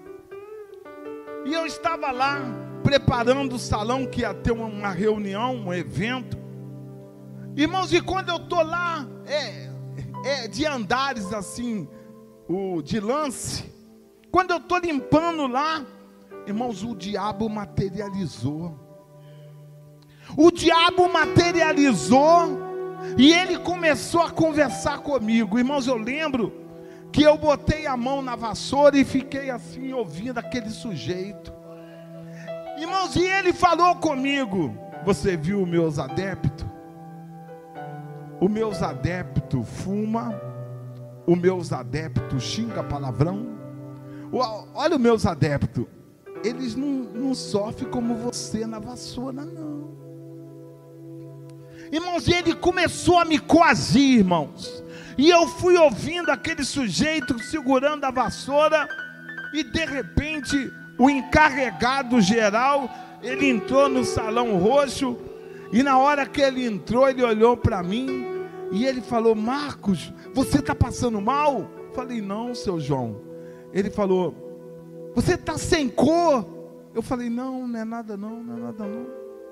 E eu estava lá preparando o salão, que ia ter uma reunião, um evento. Irmãos, e quando eu estou lá, de andares assim, de lance, quando eu estou limpando lá, irmãos, o diabo materializou. O diabo materializou, e ele começou a conversar comigo. Irmãos, eu lembro que eu botei a mão na vassoura e fiquei assim, ouvindo aquele sujeito. Irmãos, e ele falou comigo: você viu os meus adeptos? Os meus adeptos fumam, os meus adeptos xingam palavrão. Olha os meus adeptos, eles não sofrem como você na vassoura, não. Irmãos, e ele começou a me coagir, irmãos. E eu fui ouvindo aquele sujeito segurando a vassoura, e de repente o encarregado geral, ele entrou no salão roxo, e na hora que ele entrou, ele olhou para mim, e ele falou: Marcos, você está passando mal? Falei: não, seu João. Ele falou: você está sem cor? Eu falei: não, não é nada não, não é nada não.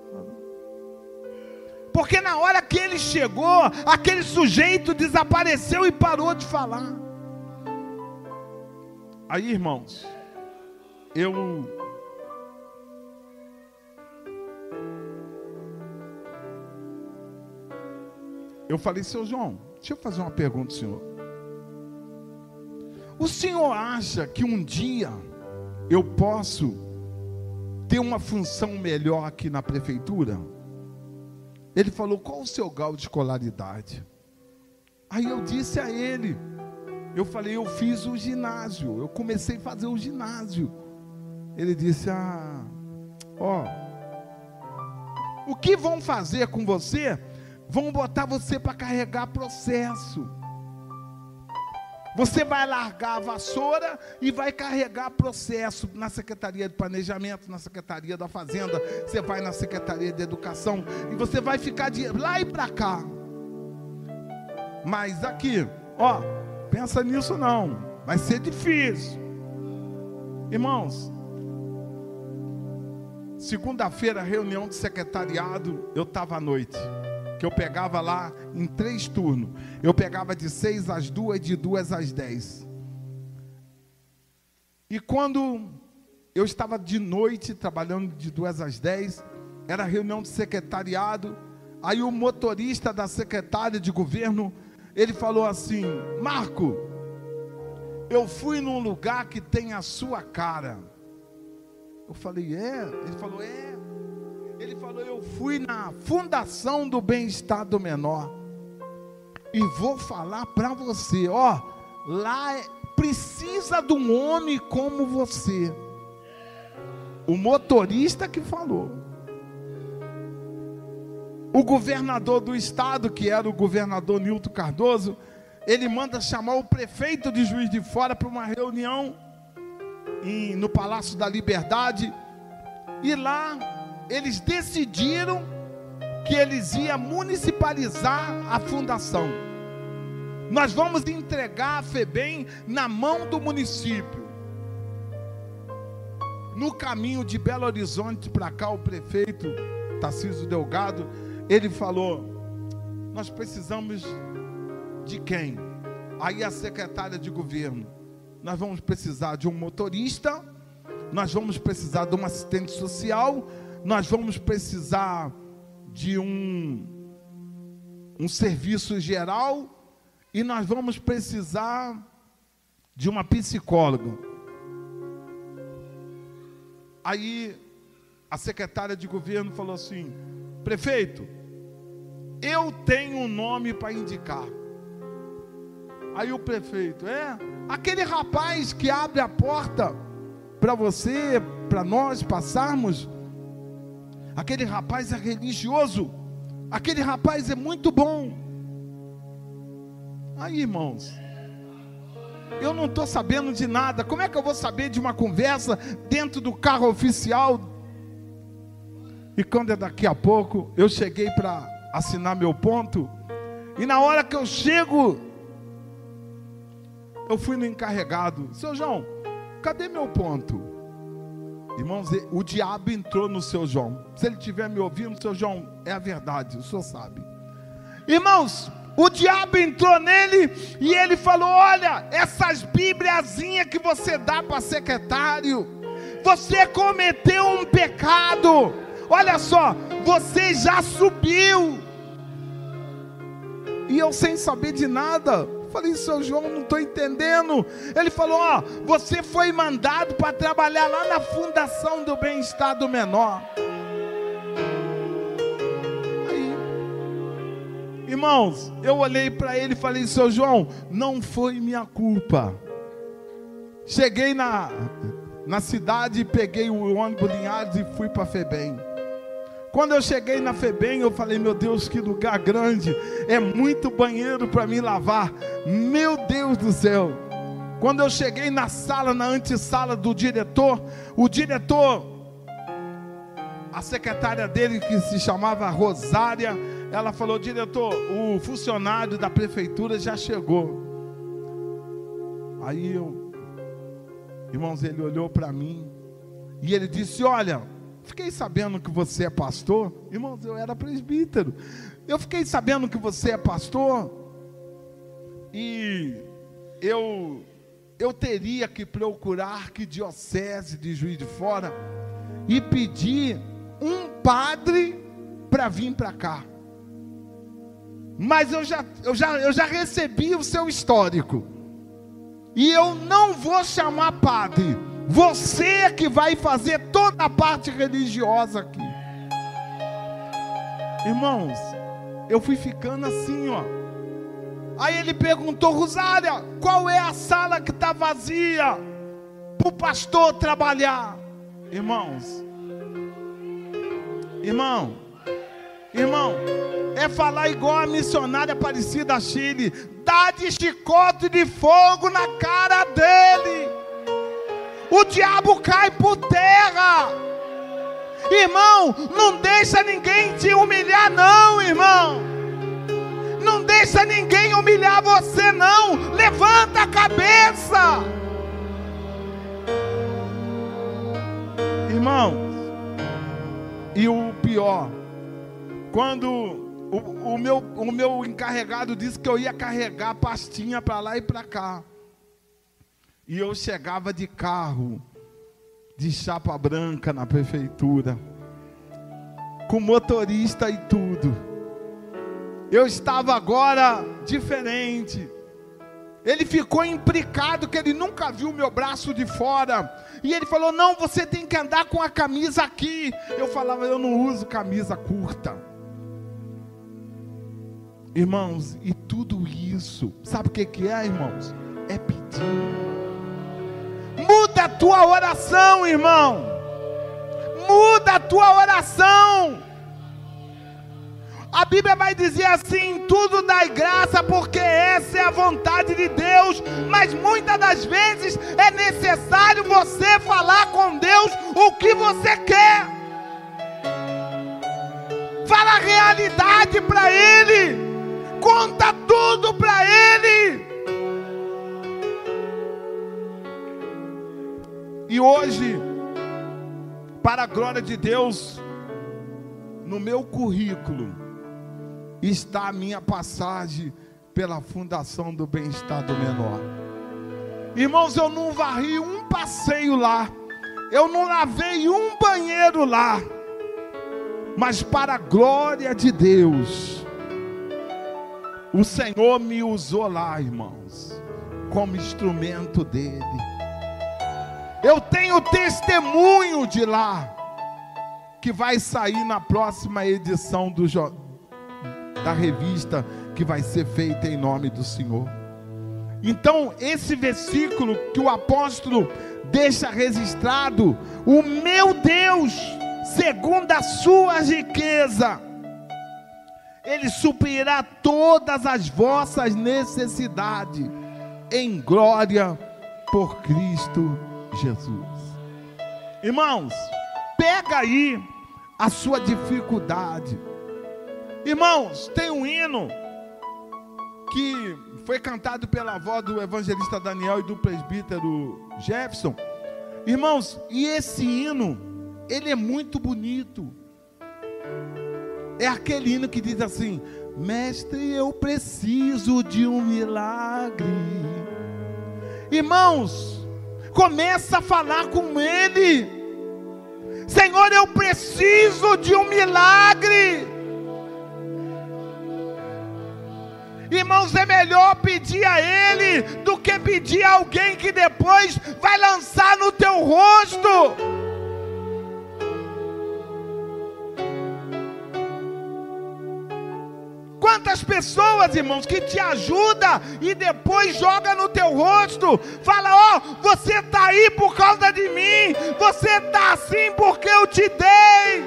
Porque na hora que ele chegou, aquele sujeito desapareceu e parou de falar. Aí, irmãos, eu falei: seu João, deixa eu fazer uma pergunta, senhor. O senhor acha que um dia eu posso ter uma função melhor aqui na prefeitura? Ele falou: qual o seu grau de escolaridade? Aí eu disse a ele, eu falei: eu fiz o ginásio, eu comecei a fazer o ginásio. Ele disse: o que vão fazer com você? Vão botar você para carregar processo. Você vai largar a vassoura e vai carregar processo na Secretaria de Planejamento, na Secretaria da Fazenda, você vai na Secretaria de Educação, e você vai ficar de lá e para cá. Mas aqui, pensa nisso não, vai ser difícil. Irmãos, segunda-feira, reunião de secretariado, eu estava à noite, que eu pegava lá em 3 turnos, eu pegava de 6 às 2, de 2 às 10, e quando eu estava de noite, trabalhando de 2 às 10, era reunião de secretariado, aí o motorista da secretária de governo, ele falou assim: Marco, eu fui num lugar que tem a sua cara. Eu falei: Ele falou: Ele falou: eu fui na Fundação do Bem-Estar do Menor, e vou falar para você, lá precisa de um homem como você. o motorista que falou. O governador do estado, que era o governador Nilton Cardoso, ele manda chamar o prefeito de Juiz de Fora para uma reunião no Palácio da Liberdade. E lá eles decidiram que eles iam municipalizar a fundação. Nós vamos entregar a FEBEM na mão do município. No caminho de Belo Horizonte para cá, o prefeito Tarcísio Delgado, ele falou: nós precisamos de quem? Aí a secretária de governo: nós vamos precisar de um motorista, nós vamos precisar de um assistente social, nós vamos precisar de um serviço geral e nós vamos precisar de uma psicóloga. Aí a secretária de governo falou assim: prefeito, eu tenho um nome para indicar. Aí o prefeito: aquele rapaz que abre a porta para você, para nós passarmos, aquele rapaz é religioso, aquele rapaz é muito bom. Aí, irmãos, eu não estou sabendo de nada. Como é que eu vou saber de uma conversa dentro do carro oficial? E quando é daqui a pouco, eu cheguei para assinar meu ponto, e na hora que eu chego, eu fui no encarregado: seu João, cadê meu ponto? Irmãos, o diabo entrou no seu João. Se ele estiver me ouvindo, seu João, é a verdade, o senhor sabe. Irmãos, o diabo entrou nele e ele falou: olha, essas bibliazinhas que você dá para secretário, você cometeu um pecado. Olha só, você já subiu. E eu sem saber de nada, falei: seu João, não estou entendendo. Ele falou: ó, você foi mandado para trabalhar lá na Fundação do Bem-Estar do Menor. Aí, irmãos, eu olhei para ele e falei: seu João, não foi minha culpa. Cheguei na cidade, peguei o ônibus Linhares e fui para a FEBEM. Quando eu cheguei na FEBEM, eu falei: meu Deus, que lugar grande, é muito banheiro para me lavar, meu Deus do céu. Quando eu cheguei na sala, na antessala do diretor, o diretor, a secretária dele, que se chamava Rosária, ela falou: diretor, o funcionário da prefeitura já chegou. Aí irmãos, ele olhou para mim e ele disse: olha, fiquei sabendo que você é pastor. Irmãos, eu era presbítero. Eu fiquei sabendo que você é pastor e eu teria que procurar a arquidiocese de Juiz de Fora e pedir um padre para vir para cá. Mas eu já recebi o seu histórico e eu não vou chamar padre. Você é que vai fazer toda a parte religiosa aqui. Irmãos, eu fui ficando assim, ó. Aí ele perguntou: Rosária, qual é a sala que está vazia para o pastor trabalhar? Irmãos, é falar igual a missionária Aparecida Chile: dá de chicote de fogo na cara dele. O diabo cai por terra. Irmão, não deixa ninguém te humilhar não, irmão. Não deixa ninguém humilhar você não. Levanta a cabeça. Irmão, e o pior, quando o meu encarregado disse que eu ia carregar pastinha para lá e para cá, e eu chegava de carro, de chapa branca na prefeitura, com motorista e tudo. Eu estava agora diferente. Ele ficou implicado que ele nunca viu meu braço de fora. E ele falou: não, você tem que andar com a camisa aqui. Eu falava: eu não uso camisa curta. Irmãos, e tudo isso, sabe o que é, irmãos? É pedir. Muda a tua oração, irmão. muda a tua oração. A Bíblia vai dizer assim: tudo dai graça, porque essa é a vontade de Deus. Mas muitas das vezes é necessário você falar com Deus o que você quer. Fala a realidade para Ele, conta tudo para Ele. E hoje, para a glória de Deus, no meu currículo está a minha passagem pela Fundação do Bem-Estar do Menor. Irmãos, eu não varri um passeio lá, eu não lavei um banheiro lá, mas para a glória de Deus, o Senhor me usou lá, irmãos, como instrumento dele. Eu tenho testemunho de lá, que vai sair na próxima edição da revista, que vai ser feita em nome do Senhor. Então, esse versículo que o apóstolo deixa registrado: o meu Deus, segundo a sua riqueza, Ele suprirá todas as vossas necessidades em glória por Cristo Jesus. Irmãos, pega aí a sua dificuldade. Irmãos, tem um hino que foi cantado pela avó do evangelista Daniel e do presbítero Jefferson. Irmãos, e esse hino, ele é muito bonito. É aquele hino que diz assim: mestre, eu preciso de um milagre. Irmãos, começa a falar com Ele: Senhor, eu preciso de um milagre. Irmãos, é melhor pedir a Ele do que pedir a alguém que depois vai lançar no teu rosto. Quantas pessoas, irmãos, que te ajudam e depois joga no teu rosto, fala: ó, você está aí por causa de mim, você está assim porque eu te dei.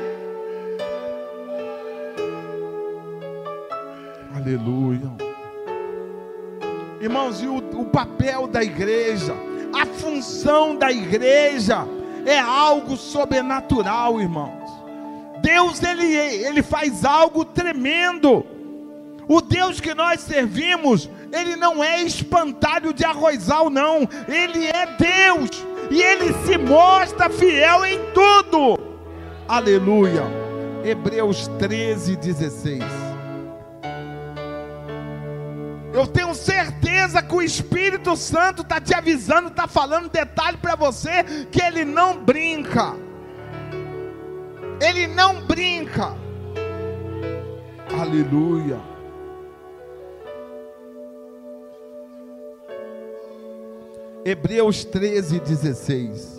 Aleluia. Irmãos, e o papel da igreja, a função da igreja é algo sobrenatural, irmãos. Deus, ele faz algo tremendo. O Deus que nós servimos, Ele não é espantalho de arrozal, não. Ele é Deus, e Ele se mostra fiel em tudo. Aleluia. Hebreus 13:16. Eu tenho certeza que o Espírito Santo está te avisando, está falando detalhe para você, que Ele não brinca. Ele não brinca. Aleluia. Hebreus 13:16.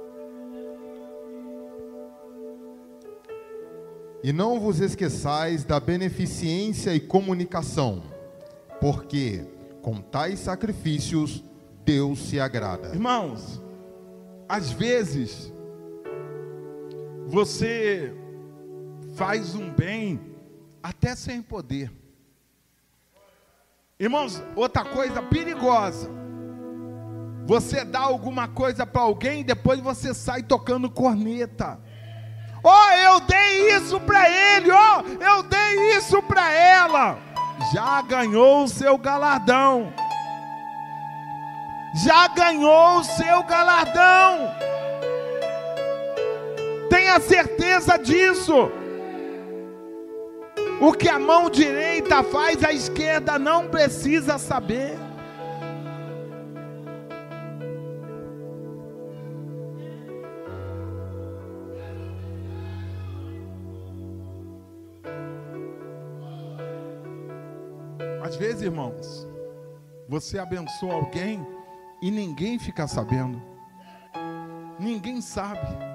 E não vos esqueçais da beneficência e comunicação, porque com tais sacrifícios Deus se agrada.
Irmãos, às vezes você faz um bem até sem poder. Irmãos, outra coisa perigosa: você dá alguma coisa para alguém e depois você sai tocando corneta. Ó, eu dei isso para ele, ó, eu dei isso para ela. Já ganhou o seu galardão. Já ganhou o seu galardão. Tenha certeza disso. O que a mão direita faz, a esquerda não precisa saber. Às vezes, irmãos, você abençoa alguém e ninguém fica sabendo. Ninguém sabe.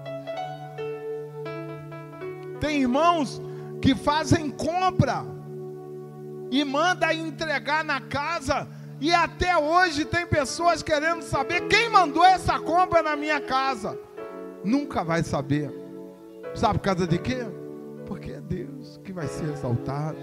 Tem irmãos que fazem compra e manda entregar na casa, e até hoje tem pessoas querendo saber quem mandou essa compra na minha casa. Nunca vai saber. Sabe por causa de quê? Porque é Deus que vai ser exaltado.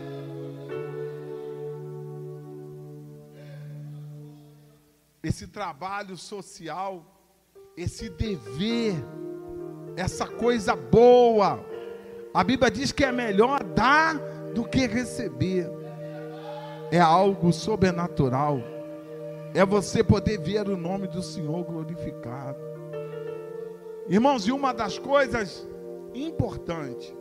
Esse trabalho social, esse dever, essa coisa boa, a Bíblia diz que é melhor dar do que receber. É algo sobrenatural. É você poder ver o nome do Senhor glorificado. Irmãos, e uma das coisas importantes,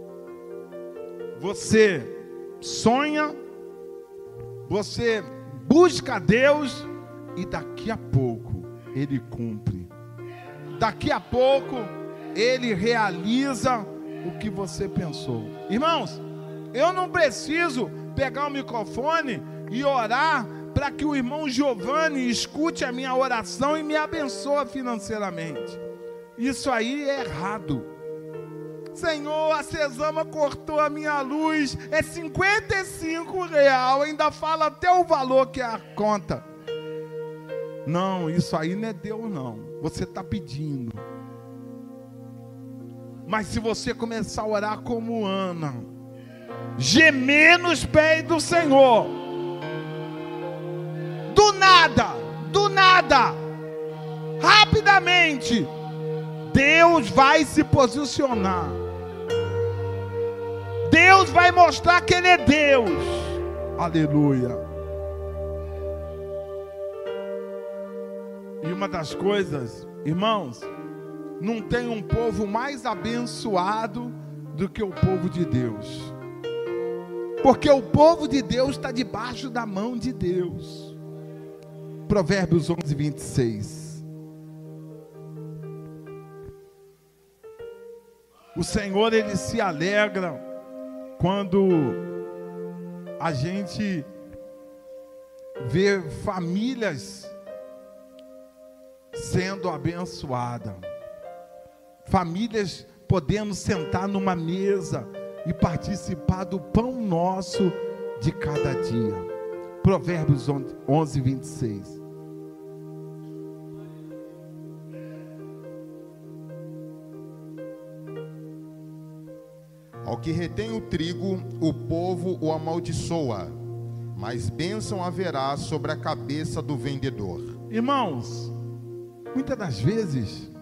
você sonha, você busca Deus e daqui a pouco Ele cumpre. Daqui a pouco Ele realiza o que você pensou. Irmãos, eu não preciso pegar o microfone e orar para que o irmão Giovanni escute a minha oração e me abençoe financeiramente. Isso aí é errado. Senhor, a Cesama cortou a minha luz, é R$55, ainda fala até o valor que é a conta. Não, isso aí não é Deus não, você está pedindo. Mas se você começar a orar como Ana, gemer nos pés do Senhor, do nada, rapidamente, Deus vai se posicionar. Deus vai mostrar que Ele é Deus. Aleluia. E uma das coisas, irmãos, não tem um povo mais abençoado do que o povo de Deus. Porque o povo de Deus está debaixo da mão de Deus. Provérbios 11, 26. O Senhor, Ele se alegra quando a gente vê famílias sendo abençoadas, famílias podendo sentar numa mesa e participar do pão nosso de cada dia. Provérbios 11, 26.
Ao que retém o trigo, o povo o amaldiçoa, mas bênção haverá sobre a cabeça do vendedor.
Irmãos, muitas das vezes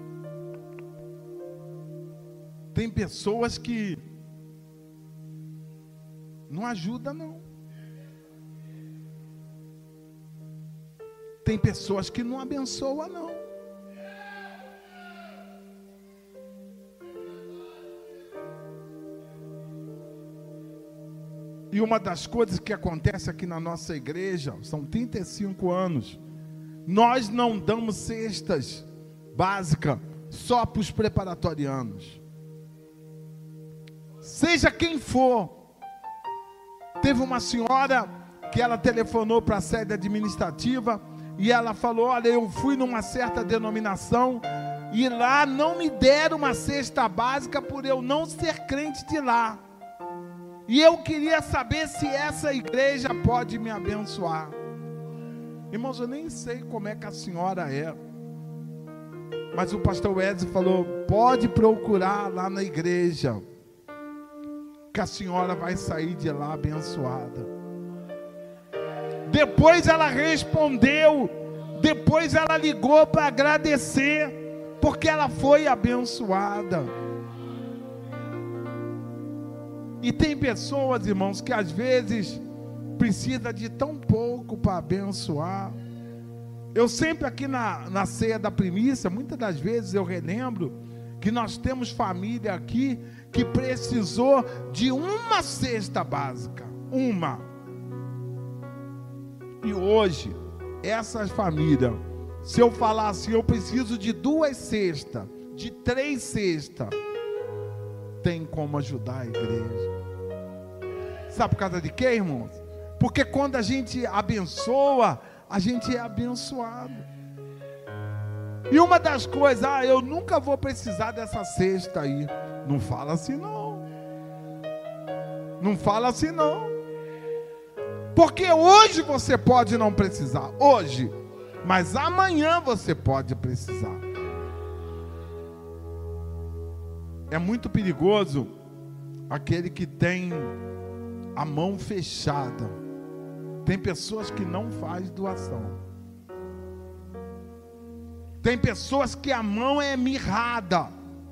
tem pessoas que não ajudam não. Tem pessoas que não abençoam não. E uma das coisas que acontece aqui na nossa igreja, são 35 anos, nós não damos cestas básicas só para os preparatorianos. Seja quem for. Teve uma senhora que ela telefonou para a sede administrativa e ela falou: olha, eu fui numa certa denominação e lá não me deram uma cesta básica por eu não ser crente de lá. E eu queria saber se essa igreja pode me abençoar. Irmãos, eu nem sei como é que a senhora é, mas o pastor Wesley falou: pode procurar lá na igreja, que a senhora vai sair de lá abençoada. Depois ela respondeu, depois ela ligou para agradecer, porque ela foi abençoada. E tem pessoas, irmãos, que às vezes precisa de tão pouco para abençoar. Eu sempre aqui na ceia da primícia, muitas das vezes eu relembro que nós temos família aqui que precisou de uma cesta básica, uma. E hoje, essas famílias, se eu falar assim, eu preciso de 2 cestas, de 3 cestas, tem como ajudar a igreja. Sabe por causa de quê, irmãos? Porque quando a gente abençoa, a gente é abençoado. E uma das coisas, eu nunca vou precisar dessa cesta aí. Não fala assim não. Não fala assim não. Porque hoje você pode não precisar, hoje, mas amanhã você pode precisar. É muito perigoso aquele que tem a mão fechada. Tem pessoas que não faz doação. Tem pessoas que a mão é mirrada.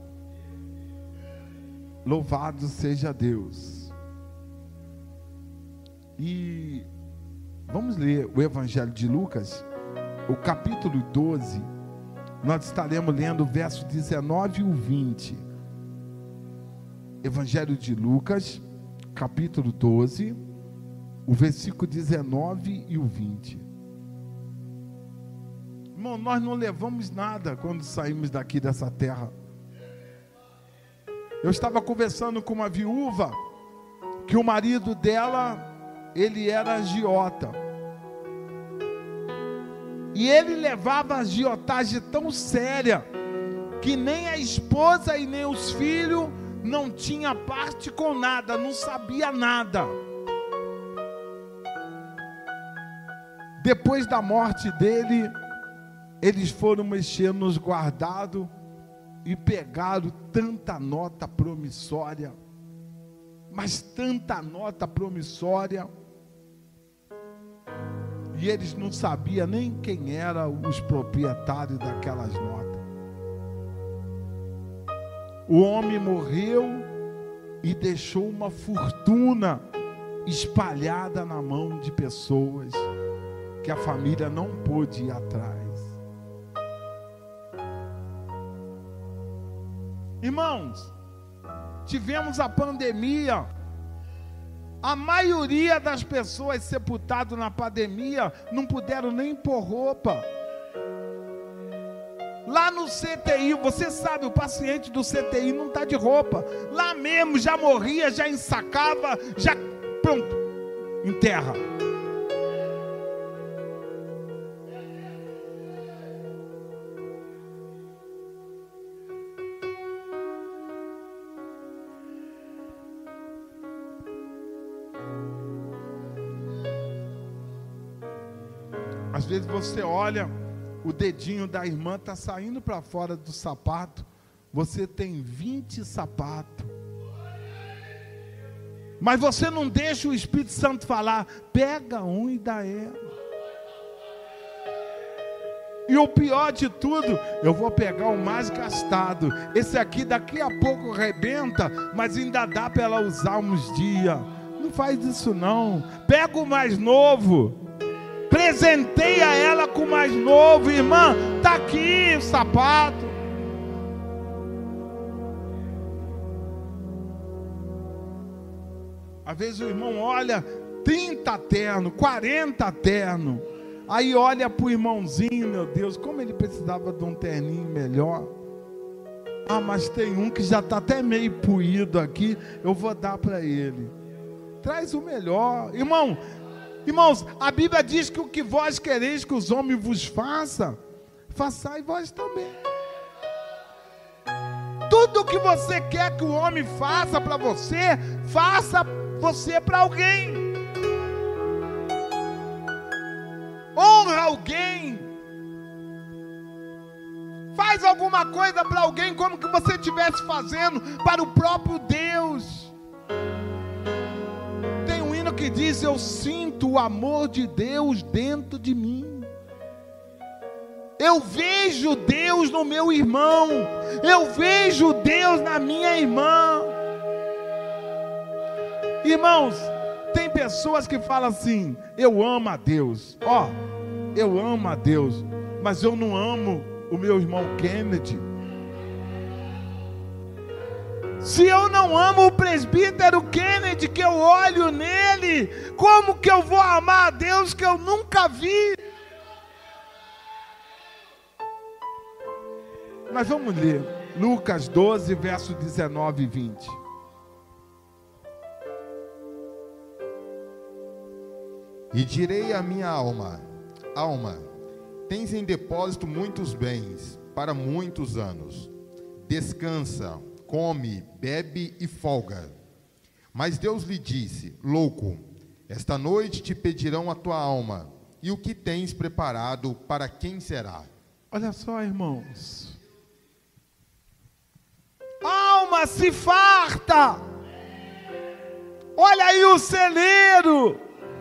Louvado seja Deus. E vamos ler o Evangelho de Lucas, o capítulo 12. Nós estaremos lendo o verso 19 e o 20. Evangelho de Lucas, capítulo 12, o versículo 19 e o 20. Irmão, nós não levamos nada quando saímos daqui dessa terra. Eu estava conversando com uma viúva, que o marido dela, ele era agiota. E ele levava a agiotagem tão séria, que nem a esposa e nem os filhos não tinha parte com nada, não sabia nada. Depois da morte dele, eles foram mexer nos guardados e pegaram tanta nota promissória, mas tanta nota promissória, e eles não sabiam nem quem eram os proprietários daquelas notas. O homem morreu e deixou uma fortuna espalhada na mão de pessoas que a família não pôde ir atrás. Irmãos, tivemos a pandemia. A maioria das pessoas sepultadas na pandemia não puderam nem pôr roupa. Lá no CTI, você sabe, o paciente do CTI não está de roupa. Lá mesmo já morria, já ensacava, já pronto, enterra. Às vezes você olha, o dedinho da irmã está saindo para fora do sapato, você tem 20 sapatos. Mas você não deixa o Espírito Santo falar, pega um e dá ela. E o pior de tudo, eu vou pegar o mais gastado. Esse aqui daqui a pouco rebenta, mas ainda dá para ela usar uns dias. Não faz isso não. Pega o mais novo. Presenteia ela com o mais novo, irmã. Está aqui o sapato. Às vezes o irmão olha 30 terno, 40 terno. Aí olha para o irmãozinho, meu Deus, como ele precisava de um terninho melhor. Ah, mas tem um que já está até meio puído aqui, eu vou dar para ele. Traz o melhor. Irmãos, a Bíblia diz que o que vós quereis que os homens vos façam, façai vós também. Tudo que você quer que o homem faça para você, faça você para alguém. Honra alguém. Faz alguma coisa para alguém como que você estivesse fazendo para o próprio Deus. Tem um hino que diz, eu sinto o amor de Deus dentro de mim. Eu vejo Deus no meu irmão. Eu vejo Deus na minha irmã. Irmãos, tem pessoas que falam assim, eu amo a Deus. Eu amo a Deus, mas eu não amo o meu irmão Kennedy. Se eu não amo o presbítero Kennedy, que eu olho nele, como que eu vou amar a Deus que eu nunca vi? Mas vamos ler Lucas 12, verso 19 e 20.
E direi à minha alma, alma, tens em depósito muitos bens para muitos anos. Descansa, come, bebe e folga. Mas Deus lhe disse, louco, esta noite te pedirão a tua alma, e o que tens preparado para quem será?
Olha só, irmãos. A alma alma se farta. Olha aí o celeiro.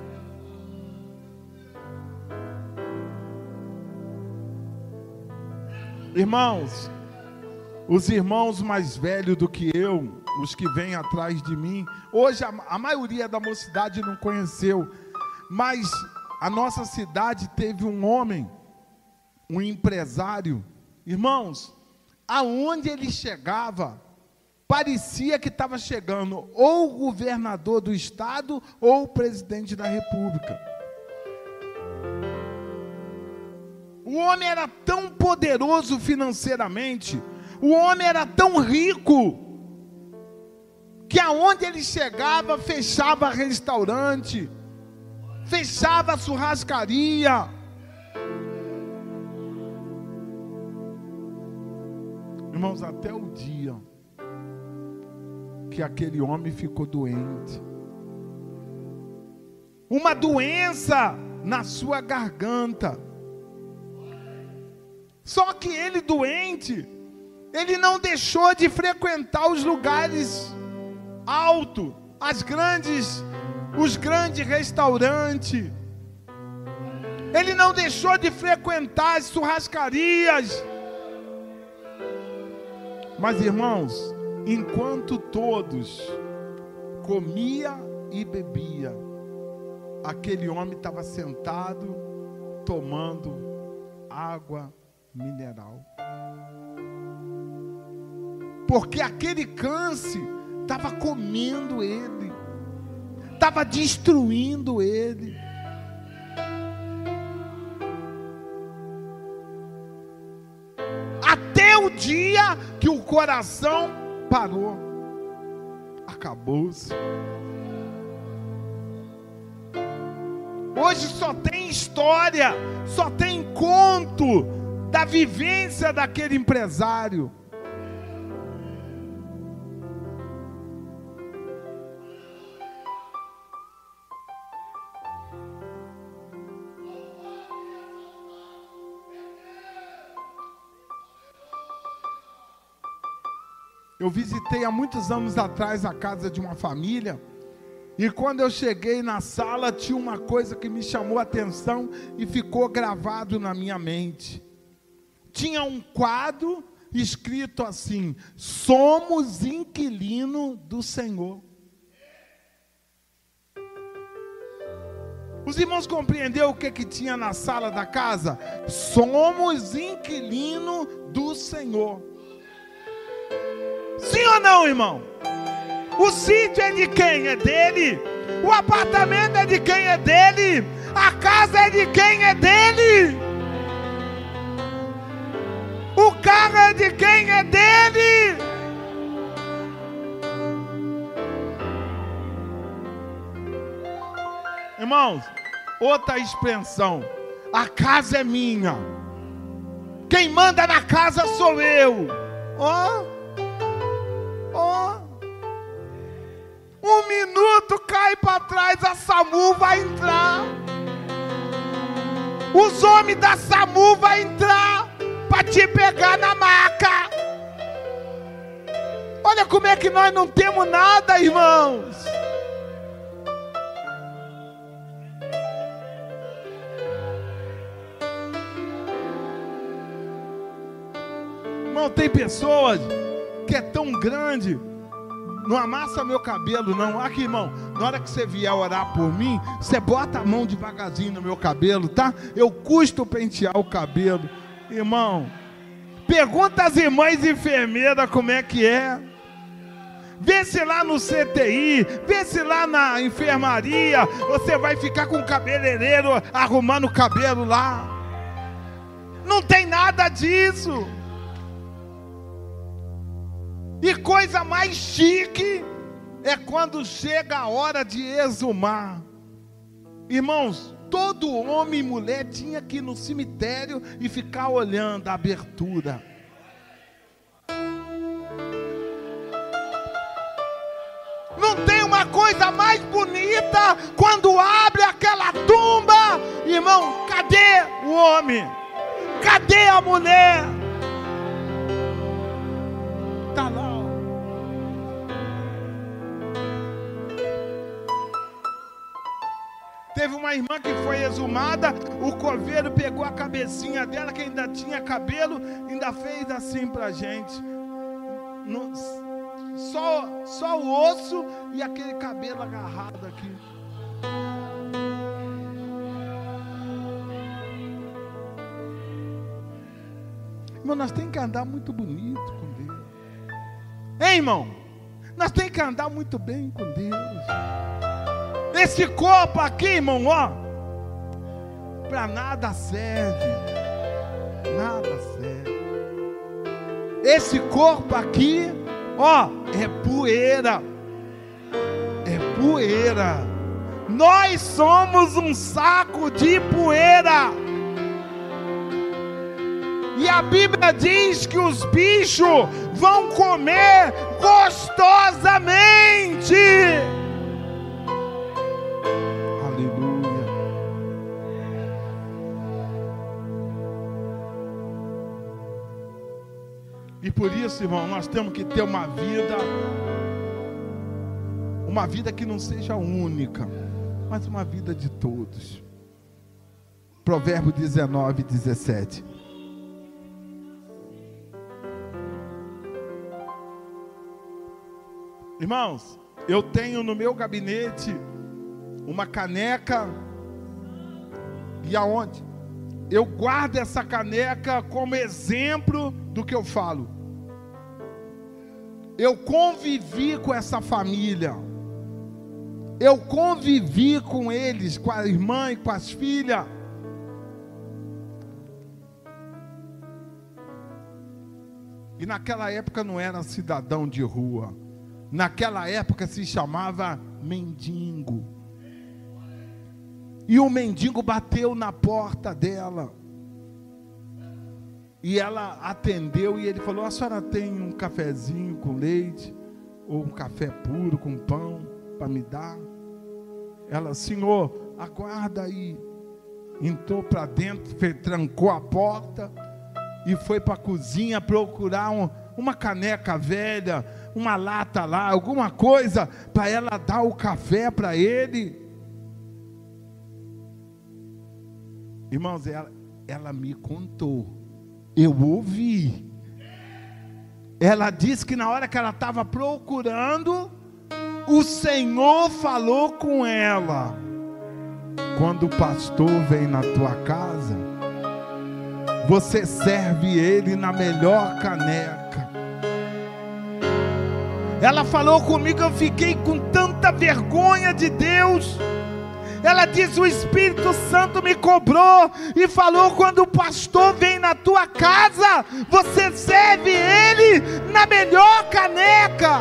Irmãos, os irmãos mais velhos do que eu, os que vêm atrás de mim, hoje a maioria da mocidade não conheceu, mas a nossa cidade teve um homem, um empresário, irmãos, aonde ele chegava, parecia que estava chegando ou o governador do estado ou o presidente da república. O homem era tão poderoso financeiramente, o homem era tão rico, que aonde ele chegava, fechava restaurante, fechava churrascaria. Irmãos, até o dia que aquele homem ficou doente, uma doença na sua garganta. Só que ele doente, ele não deixou de frequentar os lugares altos, os grandes restaurantes. Ele não deixou de frequentar as churrascarias. Mas, irmãos, enquanto todos comia e bebia, aquele homem estava sentado tomando água mineral, porque aquele câncer estava comendo ele, estava destruindo ele. Até o dia que o coração parou, acabou-se. Hoje só tem história, só tem conto da vivência daquele empresário. Eu visitei há muitos anos atrás a casa de uma família, e quando eu cheguei na sala, tinha uma coisa que me chamou a atenção e ficou gravado na minha mente. Tinha um quadro escrito assim: somos inquilino do Senhor. Os irmãos compreenderam o que tinha na sala da casa? Somos inquilino do Senhor. Sim ou não, irmão? O sítio é de quem? É dele. O apartamento é de quem? É dele. A casa é de quem? É dele. O carro é de quem? É dele. Irmãos, outra expressão: a casa é minha, quem manda na casa sou eu. Um minuto cai para trás, a SAMU vai entrar. Os homens da SAMU vão entrar para te pegar na maca. Olha como é que nós não temos nada, irmãos. Irmão, tem pessoas que é tão grande, não amassa meu cabelo não. Aqui, irmão, na hora que você vier orar por mim, você bota a mão devagarzinho no meu cabelo, tá? Eu custo pentear o cabelo. Irmão, pergunta às irmãs enfermeiras como é que é. Vê se lá no CTI, vê se lá na enfermaria você vai ficar com o cabeleireiro arrumando o cabelo lá. Não tem nada disso. E coisa mais chique é quando chega a hora de exumar. Irmãos, todo homem e mulher tinha que ir no cemitério e ficar olhando a abertura. Não tem uma coisa mais bonita quando abre aquela tumba. Irmão, cadê o homem? Cadê a mulher? Está lá. uma irmã que foi exumada, o coveiro pegou a cabecinha dela, que ainda tinha cabelo, ainda fez assim pra gente. Só o osso e aquele cabelo agarrado aqui. Irmão, nós temos que andar muito bonito com Deus. Hein, irmão? Nós temos que andar muito bem com Deus. Esse corpo aqui, irmão, ó, para nada serve. Nada serve. Esse corpo aqui, ó, é poeira. É poeira. Nós somos um saco de poeira. E a Bíblia diz que os bichos vão comer gostosamente. Aleluia. E por isso, irmão, nós temos que ter uma vida que não seja única, mas uma vida de todos. Provérbio 19, 17. Irmãos, eu tenho no meu gabinete uma caneca, e aonde? Eu guardo essa caneca como exemplo do que eu falo. Eu convivi com essa família, eu convivi com eles, com a irmã e com as filhas. E naquela época não era cidadão de rua. Naquela época se chamava mendigo. E o mendigo bateu na porta dela. E ela atendeu e ele falou: a senhora tem um cafezinho com leite? Ou um café puro com pão para me dar? Ela: senhor, aguarda aí. Entrou para dentro, trancou a porta e foi para a cozinha procurar uma caneca velha, uma lata lá, alguma coisa para ela dar o café para ele. Irmãos, ela me contou, eu ouvi. Ela disse que na hora que ela estava procurando, o Senhor falou com ela: quando o pastor vem na tua casa, você serve ele na melhor caneca. Ela falou comigo, eu fiquei com tanta vergonha de Deus. Ela disse: o Espírito Santo me cobrou e falou: quando o pastor vem na tua casa, você serve ele na melhor caneca.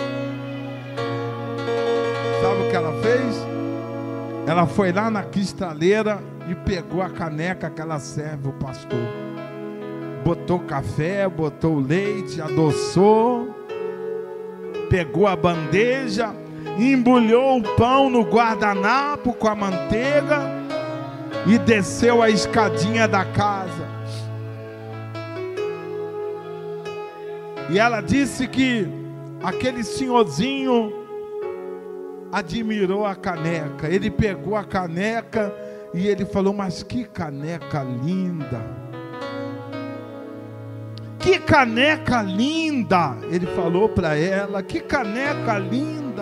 Sabe o que ela fez? Ela foi lá na cristaleira e pegou a caneca que ela serve o pastor. Botou café, botou leite, adoçou, pegou a bandeja, embrulhou o pão no guardanapo com a manteiga e desceu a escadinha da casa. E ela disse que aquele senhorzinho admirou a caneca. Ele pegou a caneca e ele falou: mas que caneca linda! Que caneca linda! Ele falou para ela: que caneca linda!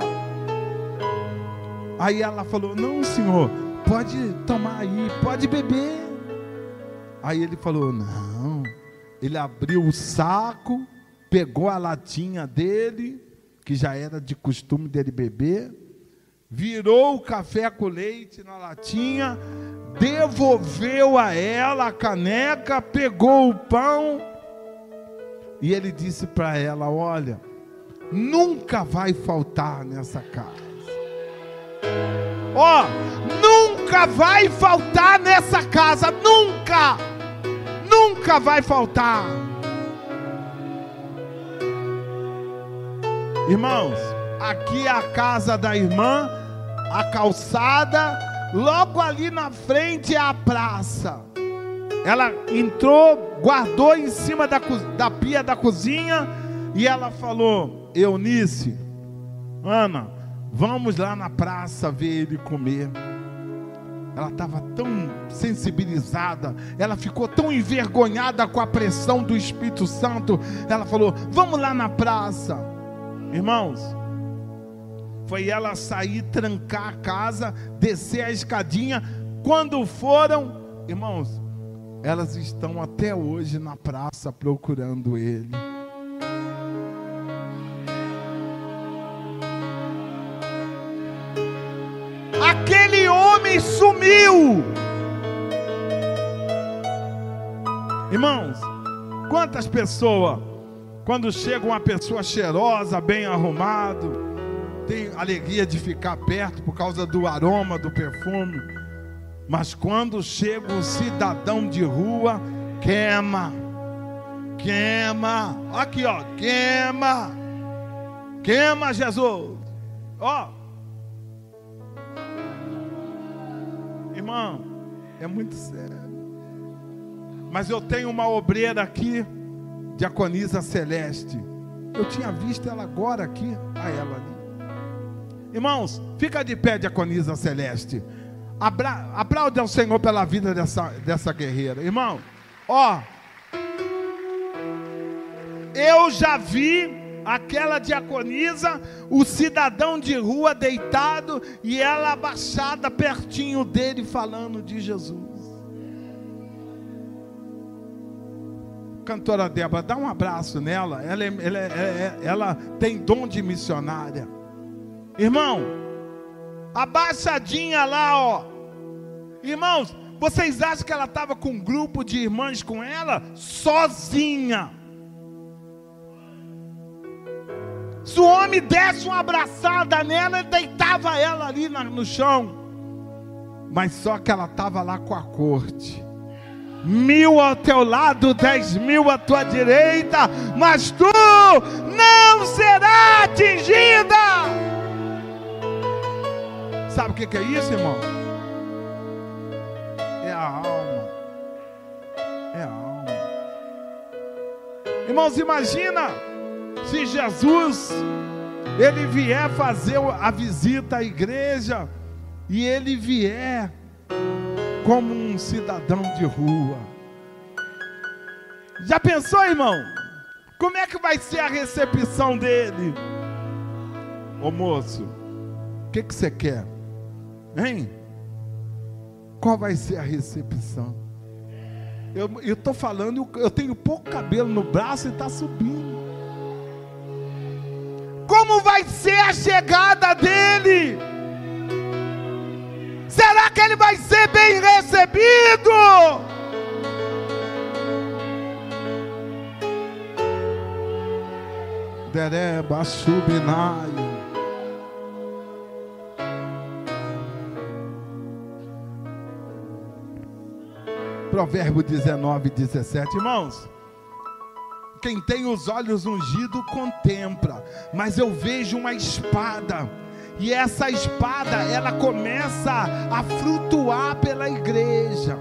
Aí ela falou: não, senhor, pode tomar aí, pode beber. Aí ele falou: não. Ele abriu o saco, pegou a latinha dele, que já era de costume dele beber, virou o café com leite na latinha, devolveu a ela a caneca, pegou o pão, e ele disse para ela: olha, nunca vai faltar nessa casa. Ó, nunca vai faltar nessa casa, nunca, nunca vai faltar. Irmãos, aqui é a casa da irmã, a calçada, logo ali na frente é a praça. Ela entrou, guardou em cima da pia da cozinha e ela falou: Eunice, Ana, vamos lá na praça ver ele comer. ela estava tão sensibilizada, ela ficou tão envergonhada com a pressão do Espírito Santo, ela falou: vamos lá na praça. Irmãos, foi ela sair, trancar a casa, descer a escadinha. Quando foram, irmãos, elas estão até hoje na praça procurando ele. Aquele homem sumiu. Irmãos, quantas pessoas, quando chega uma pessoa cheirosa, bem arrumado, tem alegria de ficar perto por causa do aroma, do perfume, mas quando chega um cidadão de rua, queima, aqui ó, queima Jesus, ó. Irmão, é muito sério. Mas eu tenho uma obreira aqui, diaconisa Celeste. Eu tinha visto ela agora aqui, a ela ali. Irmãos, fica de pé, diaconisa Celeste. Aplaude ao Senhor pela vida dessa guerreira. Irmão, ó, eu já vi aquela diaconisa, o cidadão de rua deitado e ela abaixada pertinho dele falando de Jesus. Cantora Débora, dá um abraço nela. Ela tem dom de missionária. Irmão, abaixadinha lá, ó. Irmãos, vocês acham que ela estava com um grupo de irmãs com ela? Sozinha. Se o homem desse uma abraçada nela, ele deitava ela ali no chão. Mas só que ela estava lá com a corte. 1000 ao teu lado, 10.000 à tua direita, mas tu não será atingida. Sabe o que é isso, irmão? É a alma. É a alma. Irmãos, imagina se Jesus, ele vier fazer a visita à igreja, e ele vier como um cidadão de rua. Já pensou, irmão? Como é que vai ser a recepção dele? Ô moço, o que você quer? Hein? Qual vai ser a recepção? Eu estou falando, eu tenho pouco cabelo no braço e está subindo. Como vai ser a chegada dele? Será que ele vai ser bem recebido? Dereba Shubinaio. Provérbio 19:17. Irmãos, quem tem os olhos ungidos contempla, mas eu vejo uma espada, e essa espada ela começa a flutuar pela igreja.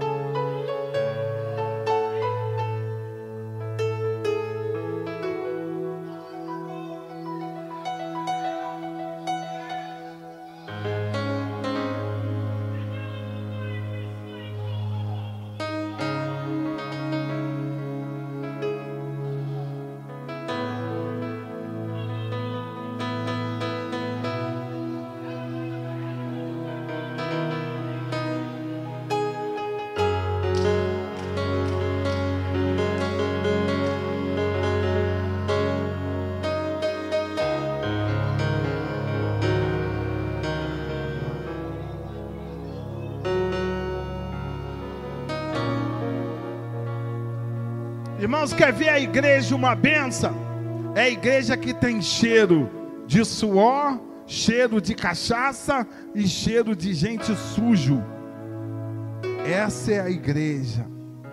Irmãos, quer ver a igreja uma bênção? É a igreja que tem cheiro de suor, cheiro de cachaça e cheiro de gente sujo. Essa é a igreja.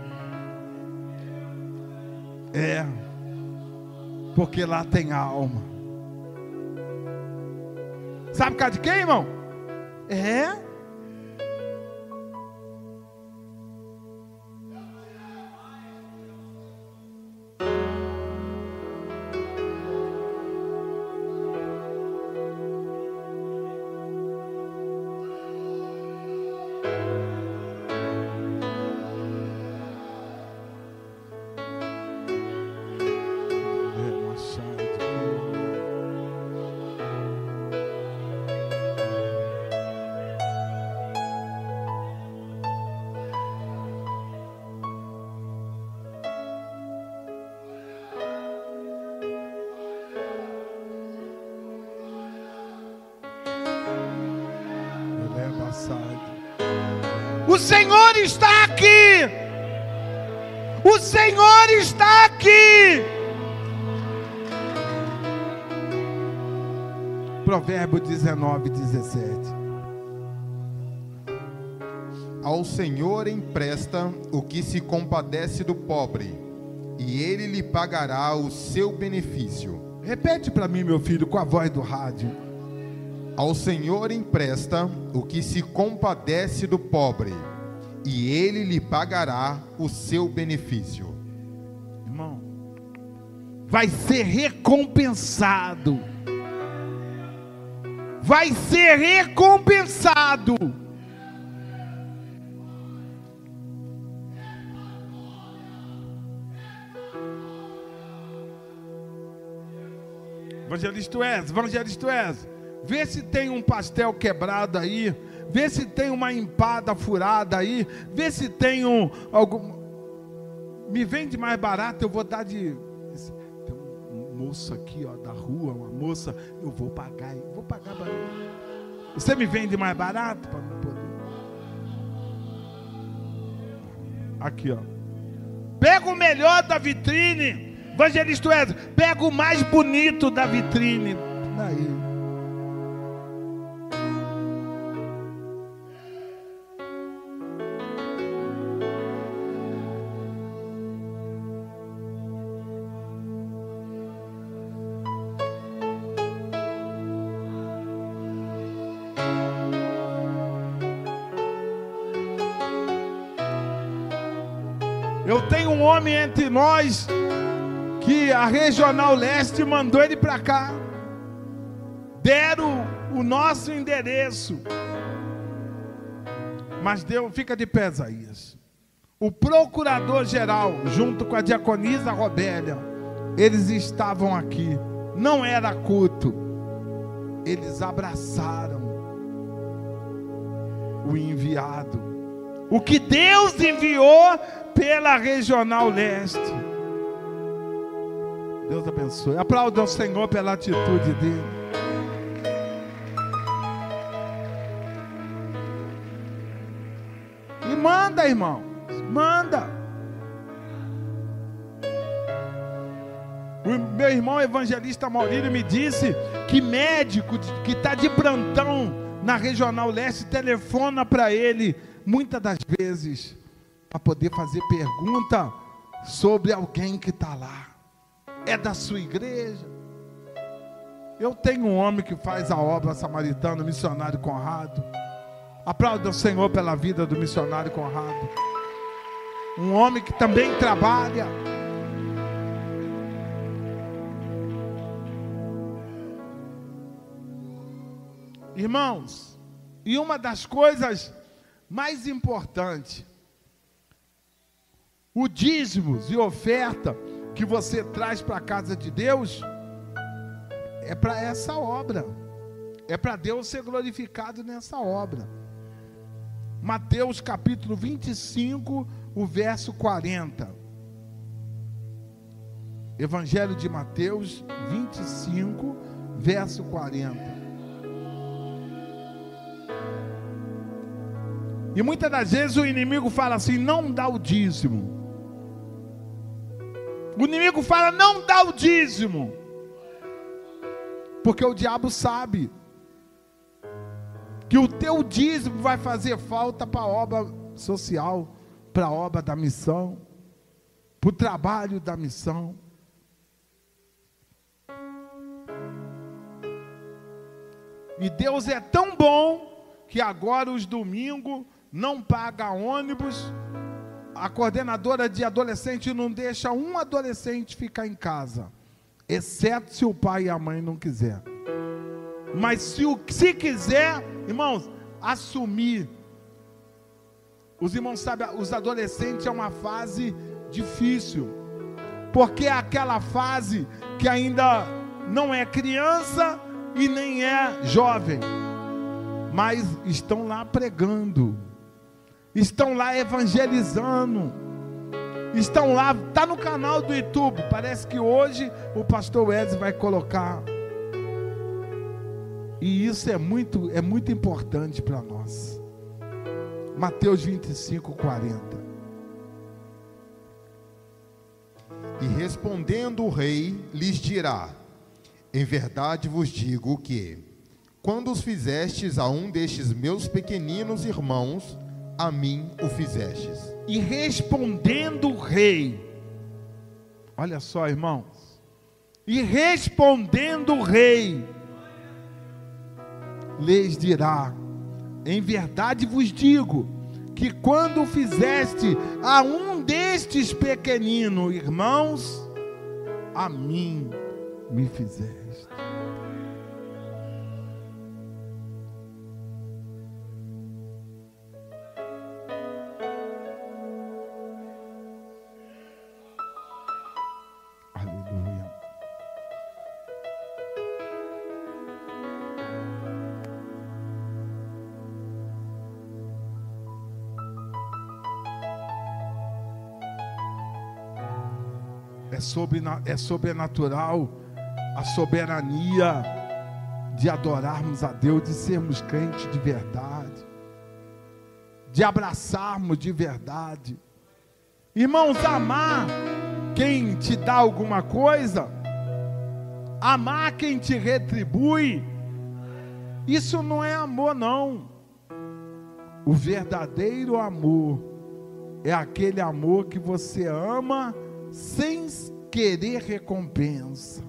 É, porque lá tem alma. Sabe cá de quem, irmão? É. O Senhor está aqui. O Senhor está aqui. Provérbio 19:17.
Ao Senhor empresta o que se compadece do pobre, e ele lhe pagará o seu benefício.
Repete para mim, meu filho, com a voz do rádio.
Ao Senhor empresta o que se compadece do pobre, e ele lhe pagará o seu benefício.
Irmão, vai ser recompensado. Vai ser recompensado. Evangelista Wes, vê se tem um pastel quebrado aí, vê se tem uma empada furada aí, vê se tem algum. Me vende mais barato, eu vou dar de. Tem um moço aqui, ó, da rua, uma moça, eu vou pagar barato. Você me vende mais barato para não poder? Aqui, ó. Pega o melhor da vitrine. Evangelista Wes, pega o mais bonito da vitrine. Daí. Eu tenho um homem entre nós que a Regional Leste mandou ele para cá. Deram o nosso endereço. Mas fica de pé, Isaías. O procurador-geral, junto com a diaconisa Robélia, eles estavam aqui. Não era culto. Eles abraçaram o enviado. O que Deus enviou pela Regional Leste. Deus abençoe. Aplauda ao Senhor pela atitude dele. E manda, irmão. Manda. O meu irmão evangelista Maurílio me disse que médico que está de plantão na Regional Leste telefona para ele muitas das vezes para poder fazer pergunta sobre alguém que está lá. É da sua igreja? Eu tenho um homem que faz a obra samaritana, o missionário Conrado. Aplauda o Senhor pela vida do missionário Conrado. Um homem que também trabalha. Irmãos, e uma das coisas mais importantes, o dízimos e oferta que você traz para a casa de Deus, é para essa obra, é para Deus ser glorificado nessa obra. Mateus capítulo 25, o verso 40. Evangelho de Mateus 25, verso 40. E muitas das vezes o inimigo fala assim: não dá o dízimo. O inimigo fala: não dá o dízimo. Porque o diabo sabe que o teu dízimo vai fazer falta para a obra social, para a obra da missão, para o trabalho da missão. E Deus é tão bom que agora os domingos não paga ônibus. A coordenadora de adolescente não deixa um adolescente ficar em casa, exceto se o pai e a mãe não quiser. Mas se quiser, irmãos, assumir. Os irmãos sabem, os adolescentes é uma fase difícil, porque é aquela fase que ainda não é criança e nem é jovem, mas estão lá pregando, estão lá evangelizando, estão lá, está no canal do YouTube. Parece que hoje o pastor Wesley vai colocar. E isso é muito importante para nós. Mateus 25, 40.
E respondendo o rei, lhes dirá: em verdade vos digo que, quando os fizestes a um destes meus pequeninos irmãos, a mim o fizestes.
E respondendo o rei, olha só, irmãos, e respondendo o rei, lhes dirá: em verdade vos digo, que quando fizeste a um destes pequeninos irmãos, a mim me fizeste. Aleluia. É sobrenatural a soberania de adorarmos a Deus, de sermos crentes de verdade, de abraçarmos de verdade. Irmãos, amar quem te dá alguma coisa, amar quem te retribui, isso não é amor, não. O verdadeiro amor é aquele amor que você ama sem querer recompensa.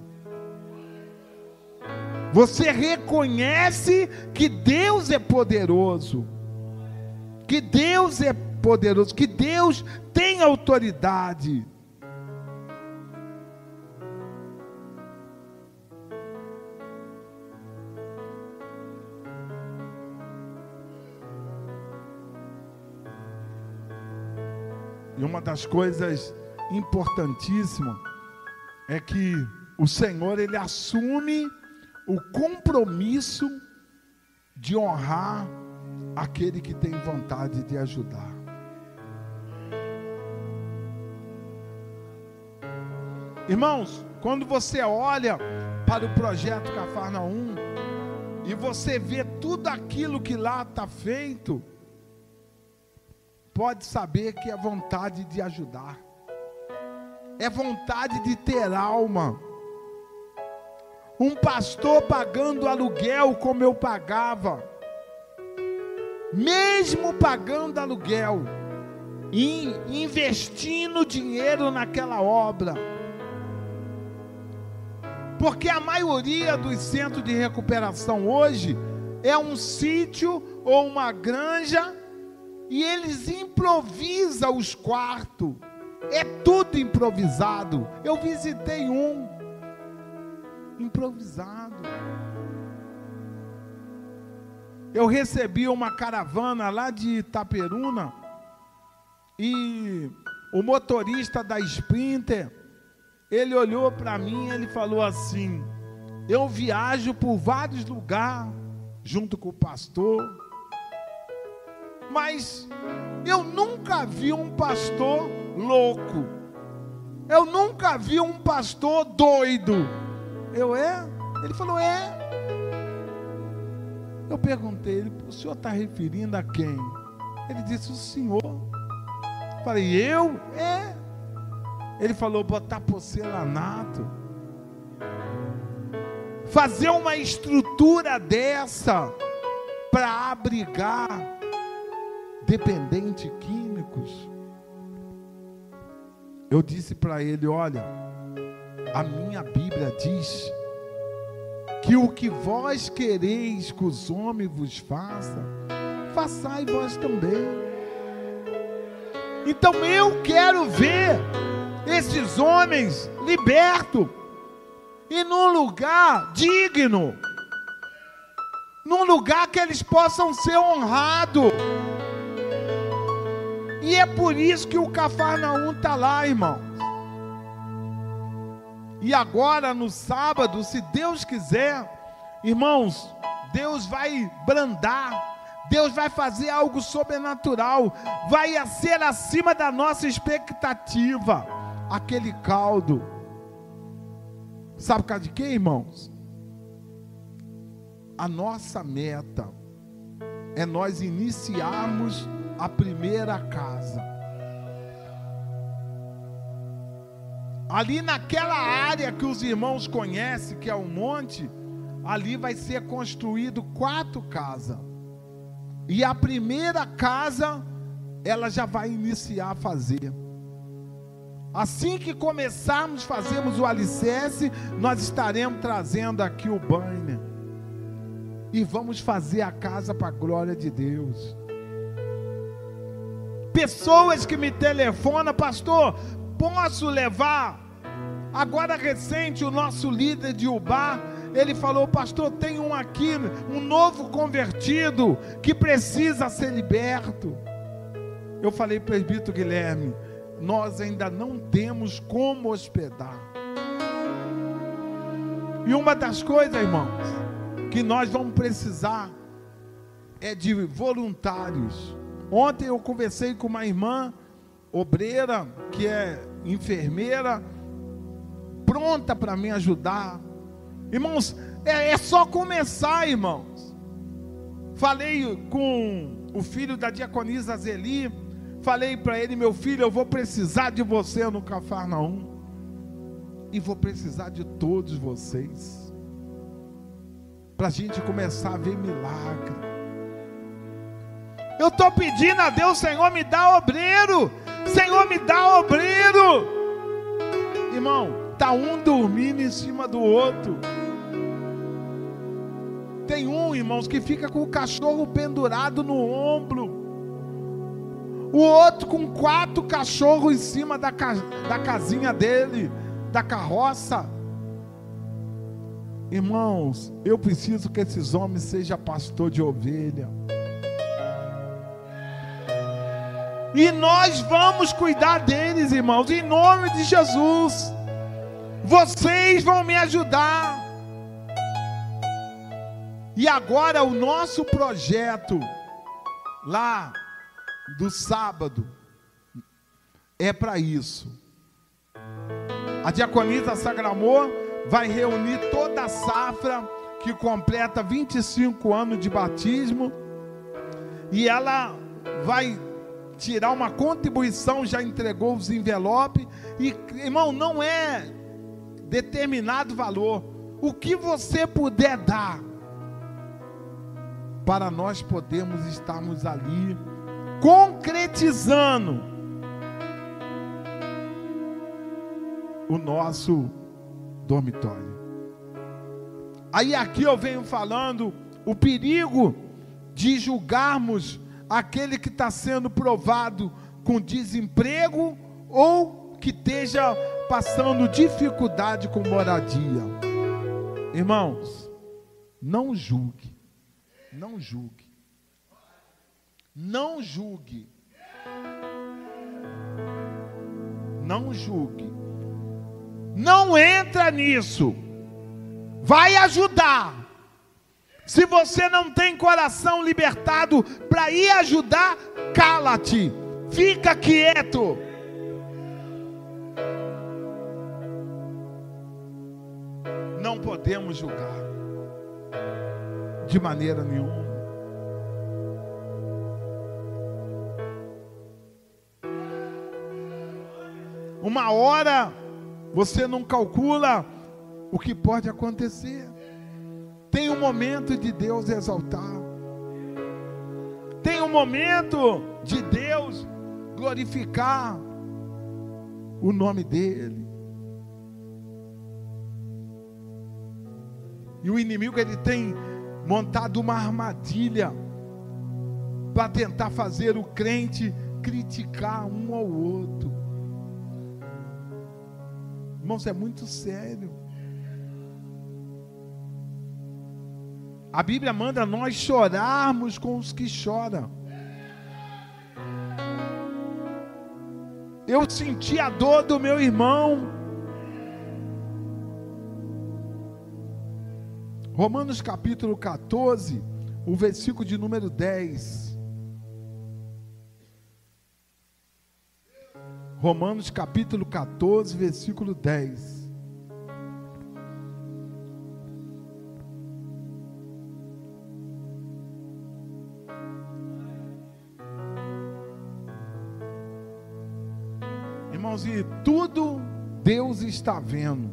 Você reconhece que Deus é poderoso, que Deus é poderoso, que Deus tem autoridade. E uma das coisas importantíssimas é que o Senhor, Ele assume o compromisso de honrar aquele que tem vontade de ajudar. Irmãos, quando você olha para o projeto Cafarnaum e você vê tudo aquilo que lá está feito, pode saber que é vontade de ajudar, é vontade de ter alma. Um pastor pagando aluguel como eu pagava, mesmo pagando aluguel, e investindo dinheiro naquela obra, porque a maioria dos centros de recuperação hoje é um sítio ou uma granja, e eles improvisam os quartos, é tudo improvisado. Eu visitei um improvisado. Eu recebi uma caravana lá de Itaperuna, e o motorista da Sprinter, ele olhou para mim e ele falou assim: eu viajo por vários lugares junto com o pastor, mas eu nunca vi um pastor louco, eu nunca vi um pastor doido. Ele falou, Eu perguntei, o senhor está referindo a quem? Ele disse, o senhor. Falei, eu? Ele falou, botar porcelanato, fazer uma estrutura dessa para abrigar dependentes químicos. Eu disse para ele, olha, a minha Bíblia diz que o que vós quereis que os homens vos façam, façai vós também. Então eu quero ver esses homens libertos e num lugar digno, num lugar que eles possam ser honrados. E é por isso que o Cafarnaum está lá, irmãos. E agora no sábado, se Deus quiser, irmãos, Deus vai brandar, Deus vai fazer algo sobrenatural, vai ser acima da nossa expectativa, aquele caldo. Sabe por causa de quê, irmãos? A nossa meta é nós iniciarmos a primeira casa. Ali naquela área que os irmãos conhecem, que é o monte, ali vai ser construído 4 casas. E a primeira casa, ela já vai iniciar a fazer. Assim que começarmos, fazermos o alicerce, nós estaremos trazendo aqui o banner. E vamos fazer a casa para a glória de Deus. Pessoas que me telefonam, pastor, posso levar? Agora recente, o nosso líder de Ubá, ele falou, pastor, tem um aqui, um novo convertido, que precisa ser liberto. Eu falei, presbítero Guilherme, nós ainda não temos como hospedar. E uma das coisas, irmãos, que nós vamos precisar é de voluntários. Ontem eu conversei com uma irmã obreira, que é enfermeira, pronta para me ajudar. Irmãos, é só começar, irmãos. Falei com o filho da diaconisa Zeli, falei para ele, meu filho, eu vou precisar de você no Cafarnaum, e vou precisar de todos vocês, para a gente começar a ver milagre. Eu estou pedindo a Deus, Senhor, me dá obreiro, Senhor, me dá obreiro. Irmão, está um dormindo em cima do outro. Tem um, irmãos, que fica com o cachorro pendurado no ombro, o outro com 4 cachorros em cima da casinha dele, da carroça. Irmãos, eu preciso que esses homens sejam pastor de ovelha. E nós vamos cuidar deles, irmãos, em nome de Jesus. Vocês vão me ajudar. E agora o nosso projeto lá do sábado é para isso. A diaconisa Sagramor vai reunir toda a safra que completa 25 anos de batismo, e ela vai tirar uma contribuição, já entregou os envelopes, e irmão, não é determinado valor, o que você puder dar, para nós podermos estarmos ali, concretizando o nosso dormitório. Aí aqui eu venho falando o perigo de julgarmos aquele que está sendo provado com desemprego, ou que esteja passando dificuldade com moradia. Irmãos, não julgue. Não julgue. Não julgue. Não julgue. Não entra nisso. Vai ajudar. Se você não tem coração libertado para ir ajudar, cala-te. Fica quieto. Não podemos julgar de maneira nenhuma. Uma hora você não calcula o que pode acontecer. Tem um momento de Deus exaltar. Tem um momento de Deus glorificar o nome dEle. E o inimigo, ele tem montado uma armadilha para tentar fazer o crente criticar um ao outro. Irmãos, é muito sério. A Bíblia manda nós chorarmos com os que choram. Eu senti a dor do meu irmão. Romanos capítulo 14, o versículo de número 10. Romanos capítulo 14, versículo 10. Irmãos, e tudo Deus está vendo.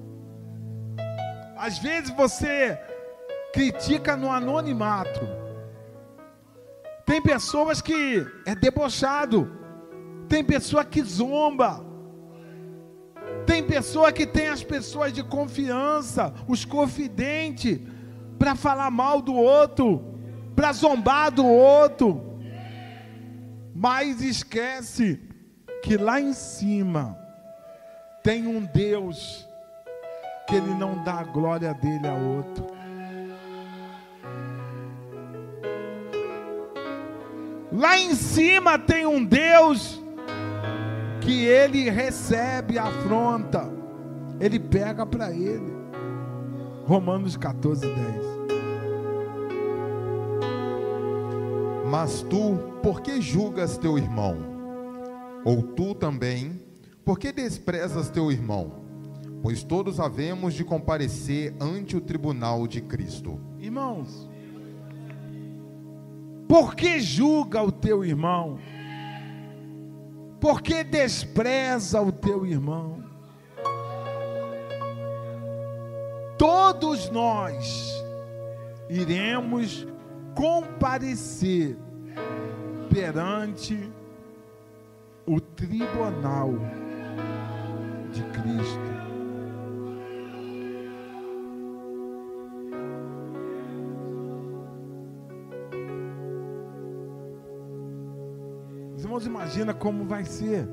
Às vezes você critica no anonimato. Tem pessoas que é debochado. Tem pessoa que zomba. Tem pessoa que tem as pessoas de confiança, os confidentes, para falar mal do outro, para zombar do outro. Mas esquece que lá em cima tem um Deus que Ele não dá a glória dele a outro. Lá em cima tem um Deus que Ele recebe a afronta, Ele pega para Ele. Romanos 14:10.
Mas tu, por que julgas teu irmão? Ou tu também, por que desprezas teu irmão? Pois todos havemos de comparecer ante o tribunal de Cristo.
Irmãos, por que julga o teu irmão? Por que despreza o teu irmão? Todos nós iremos comparecer perante o tribunal de Cristo. Os irmãos, imagina como vai ser.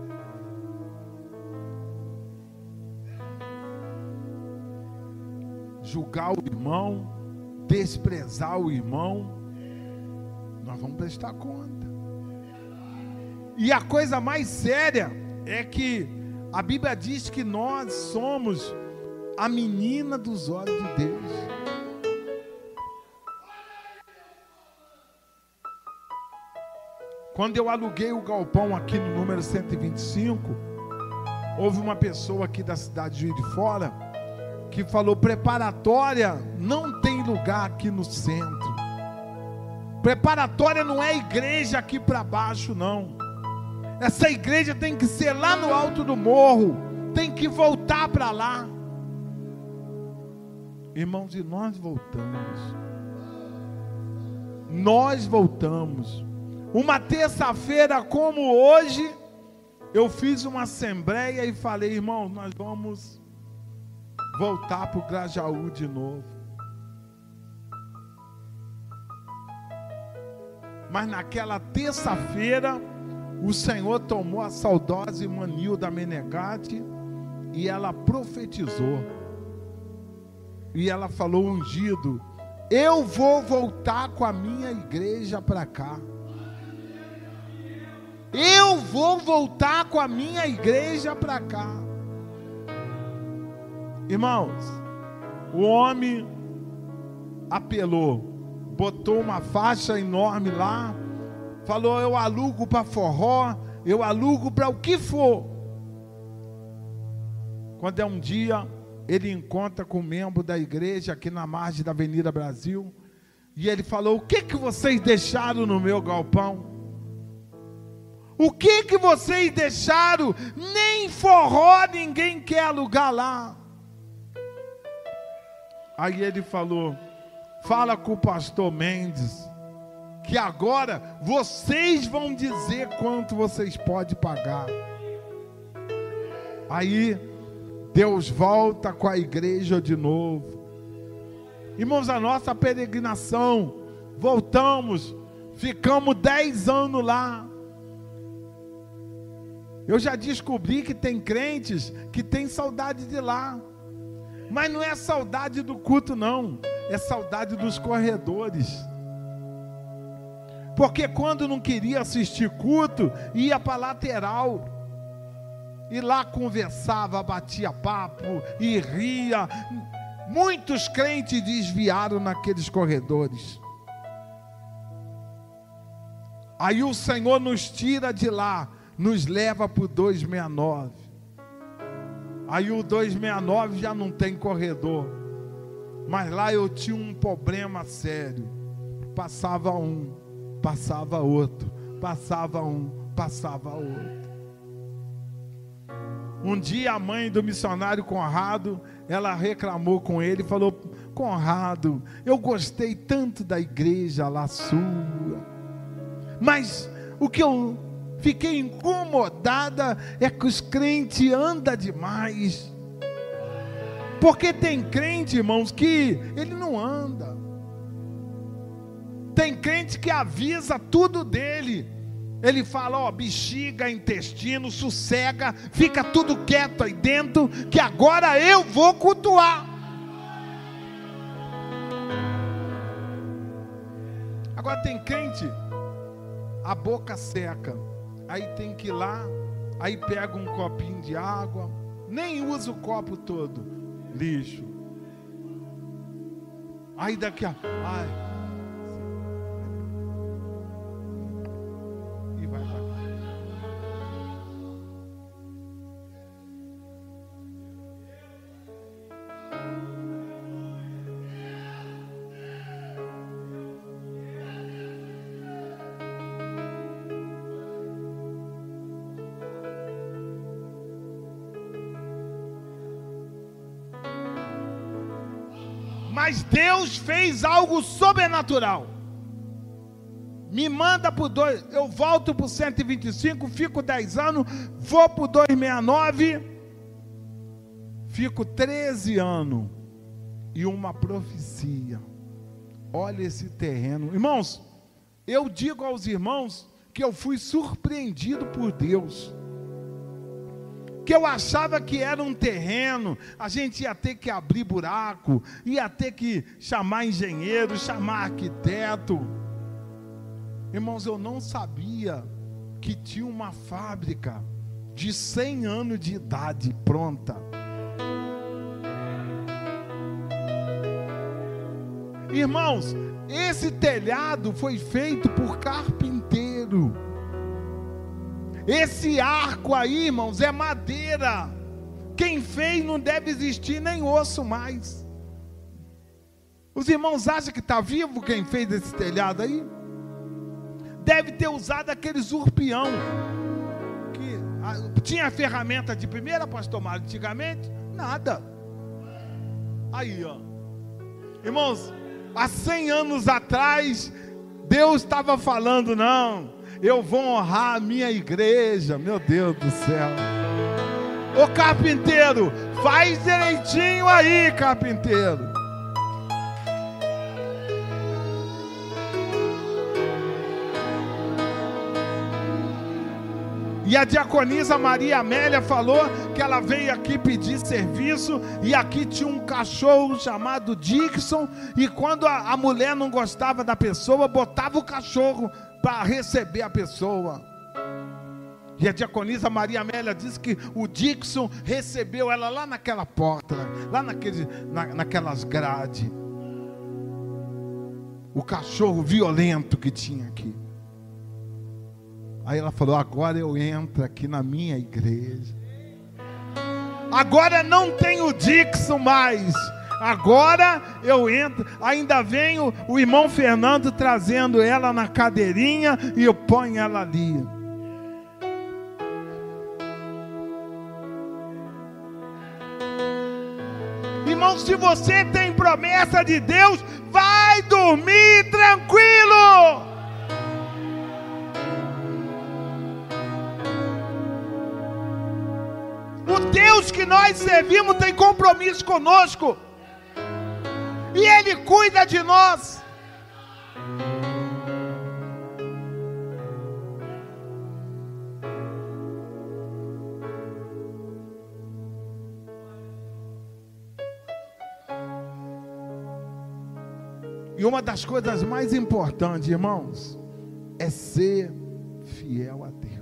Julgar o irmão, desprezar o irmão, nós vamos prestar conta. E a coisa mais séria é que a Bíblia diz que nós somos a menina dos olhos de Deus. Quando eu aluguei o galpão aqui no número 125, houve uma pessoa aqui da cidade de Juiz de Fora que falou: preparatória não tem lugar aqui no centro. Preparatória não é igreja aqui para baixo, não. Essa igreja tem que ser lá no alto do morro, tem que voltar para lá. Irmãos, e nós voltamos. Nós voltamos. Uma terça-feira como hoje, eu fiz uma assembleia e falei: irmão, nós vamos voltar para o Grajaú de novo. Mas naquela terça-feira, o Senhor tomou a saudosa Imanilda Menegatti e ela profetizou. E ela falou: ungido, eu vou voltar com a minha igreja para cá. Eu vou voltar com a minha igreja para cá. Irmãos, o homem apelou, botou uma faixa enorme lá, falou: eu alugo para forró, eu alugo para o que for. Quando é um dia, ele encontra com um membro da igreja aqui na margem da Avenida Brasil, e ele falou: o que vocês deixaram no meu galpão? O que vocês deixaram? Nem forró ninguém quer alugar lá. Aí ele falou: fala com o pastor Mendes, que agora vocês vão dizer quanto vocês podem pagar. Aí Deus volta com a igreja de novo. Irmãos, a nossa peregrinação, voltamos, ficamos 10 anos lá. Eu já descobri que tem crentes que tem saudade de lá. Mas não é saudade do culto, não. É saudade dos corredores. Porque quando não queria assistir culto, ia para a lateral. E lá conversava, batia papo e ria. Muitos crentes desviaram naqueles corredores. Aí o Senhor nos tira de lá, nos leva para o 269. Aí o 269 já não tem corredor. Mas lá eu tinha um problema sério. Passava um, passava outro. Passava um, passava outro. Um dia a mãe do missionário Conrado, ela reclamou com ele e falou: Conrado, eu gostei tanto da igreja lá sua, mas o que eu fiquei incomodada é que os crentes andam demais. Porque tem crente, irmãos, que ele não anda. Tem crente que avisa tudo dele. Ele fala: ó, bexiga, intestino, sossega, fica tudo quieto aí dentro, que agora eu vou cultuar. Agora tem crente, a boca seca, aí tem que ir lá, aí pega um copinho de água, nem usa o copo todo, lixo. Aí daqui a... E vai. Mas Deus fez algo sobrenatural. Me manda para o 2, eu volto para o 125, fico 10 anos, vou para o 269, fico 13 anos, e uma profecia. Olha esse terreno. Irmãos, eu digo aos irmãos que eu fui surpreendido por Deus. Que eu achava que era um terreno, a gente ia ter que abrir buraco, ia ter que chamar engenheiro, chamar arquiteto. Irmãos, eu não sabia que tinha uma fábrica de 100 anos de idade pronta. Irmãos, esse telhado foi feito por carpinteiro. Esse arco aí, irmãos, é madeira. Quem fez não deve existir nem osso mais. Os irmãos acham que está vivo quem fez esse telhado aí? Deve ter usado aqueles urpião. Que tinha ferramenta de primeira, pastor Mário, antigamente? Nada. Aí, ó. Irmãos, há 100 anos atrás, Deus estava falando: não, eu vou honrar a minha igreja. Meu Deus do céu. Ô carpinteiro, faz direitinho aí, carpinteiro. E a diaconisa Maria Amélia falou que ela veio aqui pedir serviço, e aqui tinha um cachorro chamado Dixon, e quando a mulher não gostava da pessoa, botava o cachorro para receber a pessoa. E a diaconisa Maria Amélia disse que o Dixon recebeu ela lá naquela porta, lá naquelas grades. O cachorro violento que tinha aqui. Aí ela falou: agora eu entro aqui na minha igreja. Agora não tem o Dixon mais. Agora eu entro. Ainda vem o irmão Fernando trazendo ela na cadeirinha e eu ponho ela ali. Irmão, se você tem promessa de Deus, vai dormir tranquilo. O Deus que nós servimos tem compromisso conosco. E Ele cuida de nós. E uma das coisas mais importantes, irmãos, é ser fiel a Deus.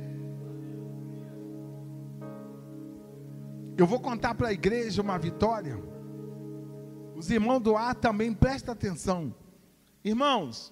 Eu vou contar para a igreja uma vitória. Os irmãos do ar também prestem atenção. Irmãos,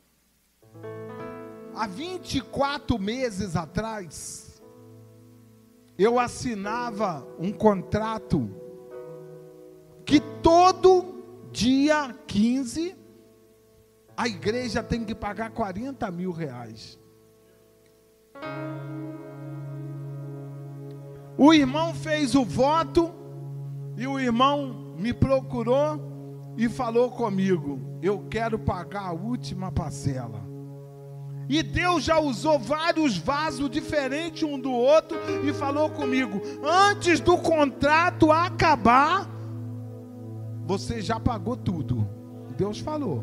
há 24 meses atrás, eu assinava um contrato que todo dia 15 a igreja tem que pagar 40 mil reais. O irmão fez o voto e o irmão me procurou e falou comigo: eu quero pagar a última parcela. E Deus já usou vários vasos diferentes um do outro e falou comigo: antes do contrato acabar, você já pagou tudo. Deus falou.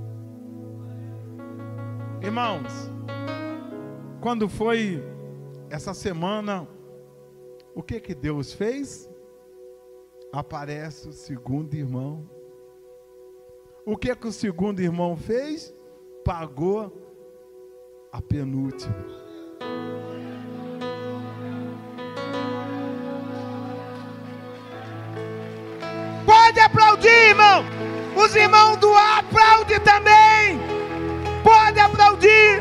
Irmãos, quando foi essa semana, o que Deus fez? Aparece o segundo irmão. O que o segundo irmão fez? Pagou a penúltima. Pode aplaudir, irmão. Os irmãos do ar aplaudem também. Pode aplaudir.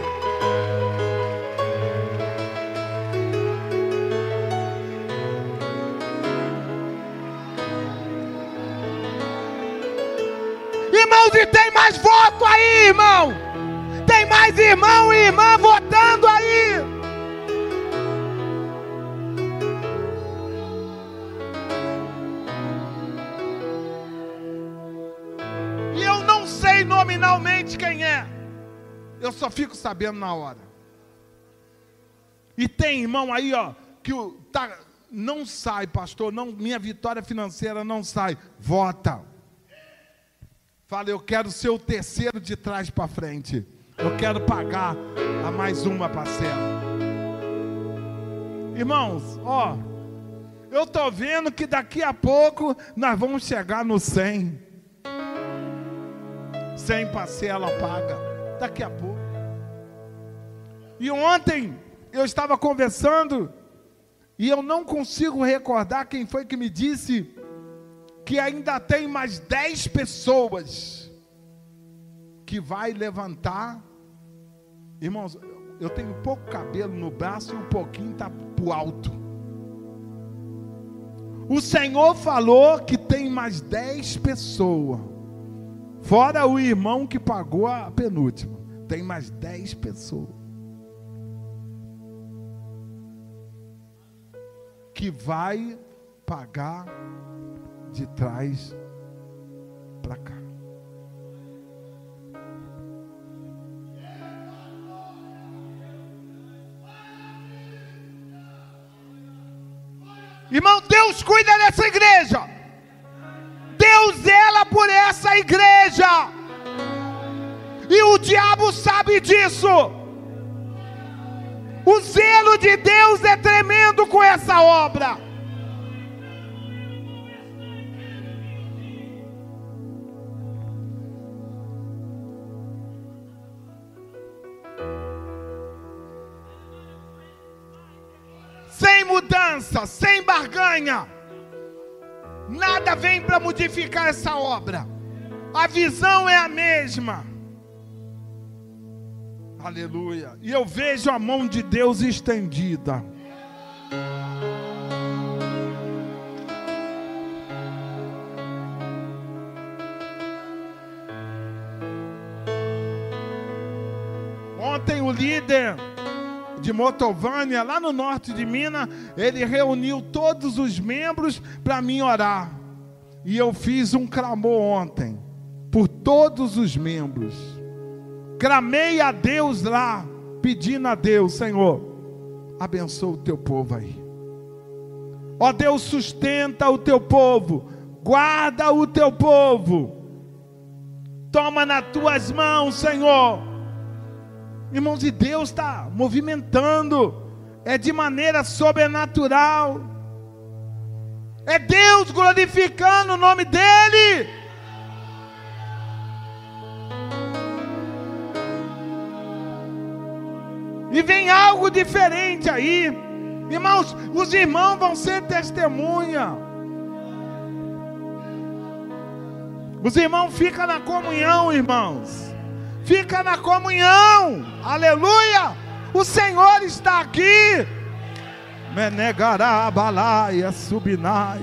Irmãos, e tem mais voto aí, irmão. Tem mais irmão e irmã votando aí. E eu não sei nominalmente quem é. Eu só fico sabendo na hora. E tem irmão aí, ó, que não sai, pastor, não, minha vitória financeira não sai. Vota. Fala, eu quero ser o terceiro de trás para frente. Eu quero pagar a mais uma parcela. Irmãos, ó, eu estou vendo que daqui a pouco nós vamos chegar no 100. 100 parcela paga. Daqui a pouco. E ontem eu estava conversando e eu não consigo recordar quem foi que me disse que ainda tem mais 10 pessoas que vai levantar. Irmãos, eu tenho pouco cabelo no braço e um pouquinho está para o alto. O Senhor falou que tem mais 10 pessoas, fora o irmão que pagou a penúltima. Tem mais 10 pessoas que vai pagar de trás para cá. Irmão, Deus cuida dessa igreja. Deus zela por essa igreja. E o diabo sabe disso. O zelo de Deus é tremendo com essa obra. Sem mudança, sem barganha, nada vem para modificar essa obra. A visão é a mesma. Aleluia. E eu vejo a mão de Deus estendida. Ontem o líder de Motovânia, lá no norte de Minas, ele reuniu todos os membros para mim orar. E eu fiz um clamor ontem, por todos os membros. Clamei a Deus lá, pedindo a Deus: Senhor, abençoa o teu povo aí. Ó Deus, sustenta o teu povo, guarda o teu povo. Toma nas tuas mãos, Senhor. Irmãos, e Deus está movimentando, é de maneira sobrenatural, é Deus glorificando o nome dEle. E vem algo diferente aí, irmãos, os irmãos vão ser testemunha. Os irmãos ficam na comunhão, irmãos. Fica na comunhão, aleluia, o Senhor está aqui. Menegará, balaia, subinai.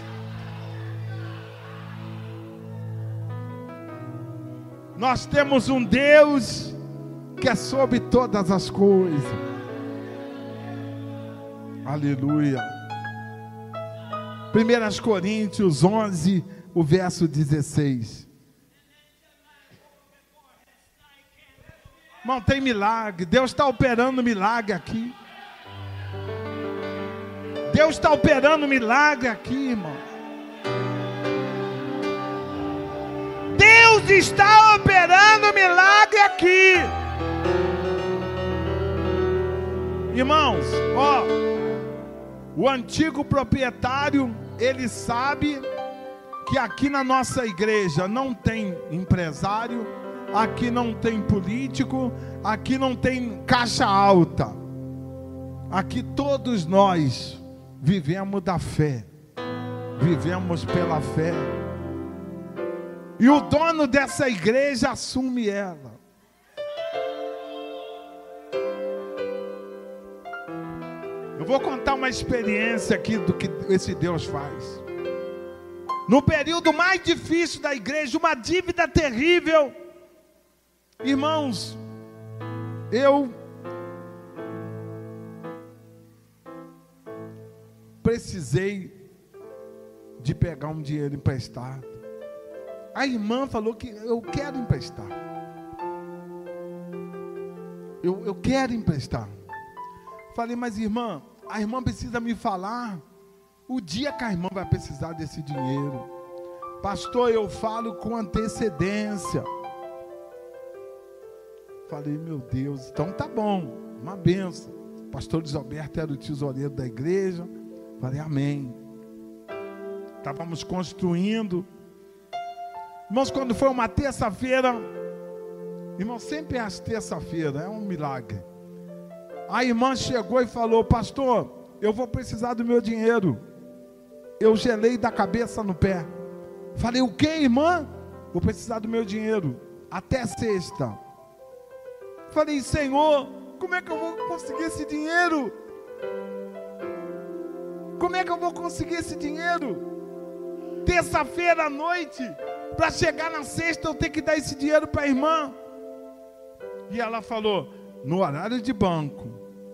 Nós temos um Deus que é sobre todas as coisas, aleluia. 1 Coríntios 11, o verso 16. Irmão, tem milagre. Deus está operando milagre aqui. Deus está operando milagre aqui, irmão. Deus está operando milagre aqui. Irmãos, ó, o antigo proprietário, ele sabe que aqui na nossa igreja não tem empresário, aqui não tem político, aqui não tem caixa alta. Aqui todos nós vivemos da fé, vivemos pela fé. E o dono dessa igreja assume ela. Eu vou contar uma experiência aqui do que esse Deus faz. No período mais difícil da igreja, uma dívida terrível. Irmãos, eu precisei de pegar um dinheiro emprestado. A irmã falou que eu quero emprestar. Eu quero emprestar. Falei, mas irmã, a irmã precisa me falar o dia que a irmã vai precisar desse dinheiro. Pastor, eu falo com antecedência. Falei, meu Deus, então tá bom, uma benção. O pastor Desalberto era o tesoureiro da igreja. Falei, amém. Estávamos construindo. Irmãos, quando foi uma terça-feira, irmão, sempre é às terça-feiras, é um milagre. A irmã chegou e falou, pastor, eu vou precisar do meu dinheiro. Eu gelei da cabeça no pé. Falei, o que, irmã? Vou precisar do meu dinheiro, até sexta. Falei, Senhor, como é que eu vou conseguir esse dinheiro? Como é que eu vou conseguir esse dinheiro? Terça-feira à noite, para chegar na sexta eu tenho que dar esse dinheiro para a irmã. E ela falou, no horário de banco.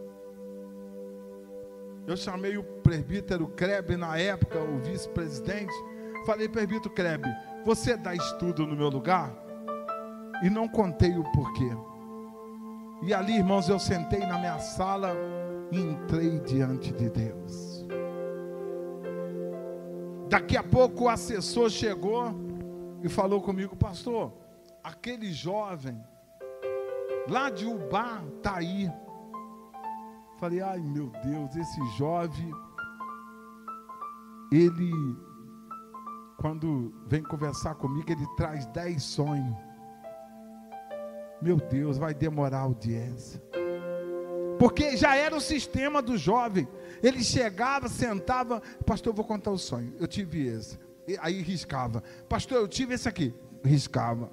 Eu chamei o presbítero Krebe na época, o vice-presidente. Falei, presbítero Krebe, você dá estudo no meu lugar? E não contei o porquê. E ali, irmãos, eu sentei na minha sala e entrei diante de Deus. Daqui a pouco o assessor chegou e falou comigo, pastor, aquele jovem lá de Ubá está aí. Falei, ai meu Deus, esse jovem, ele, quando vem conversar comigo, ele traz 10 sonhos. Meu Deus, vai demorar a audiência. Porque já era o sistema do jovem. Ele chegava, sentava, pastor, eu vou contar o sonho. Eu tive esse. Aí riscava. Pastor, eu tive esse aqui. Riscava.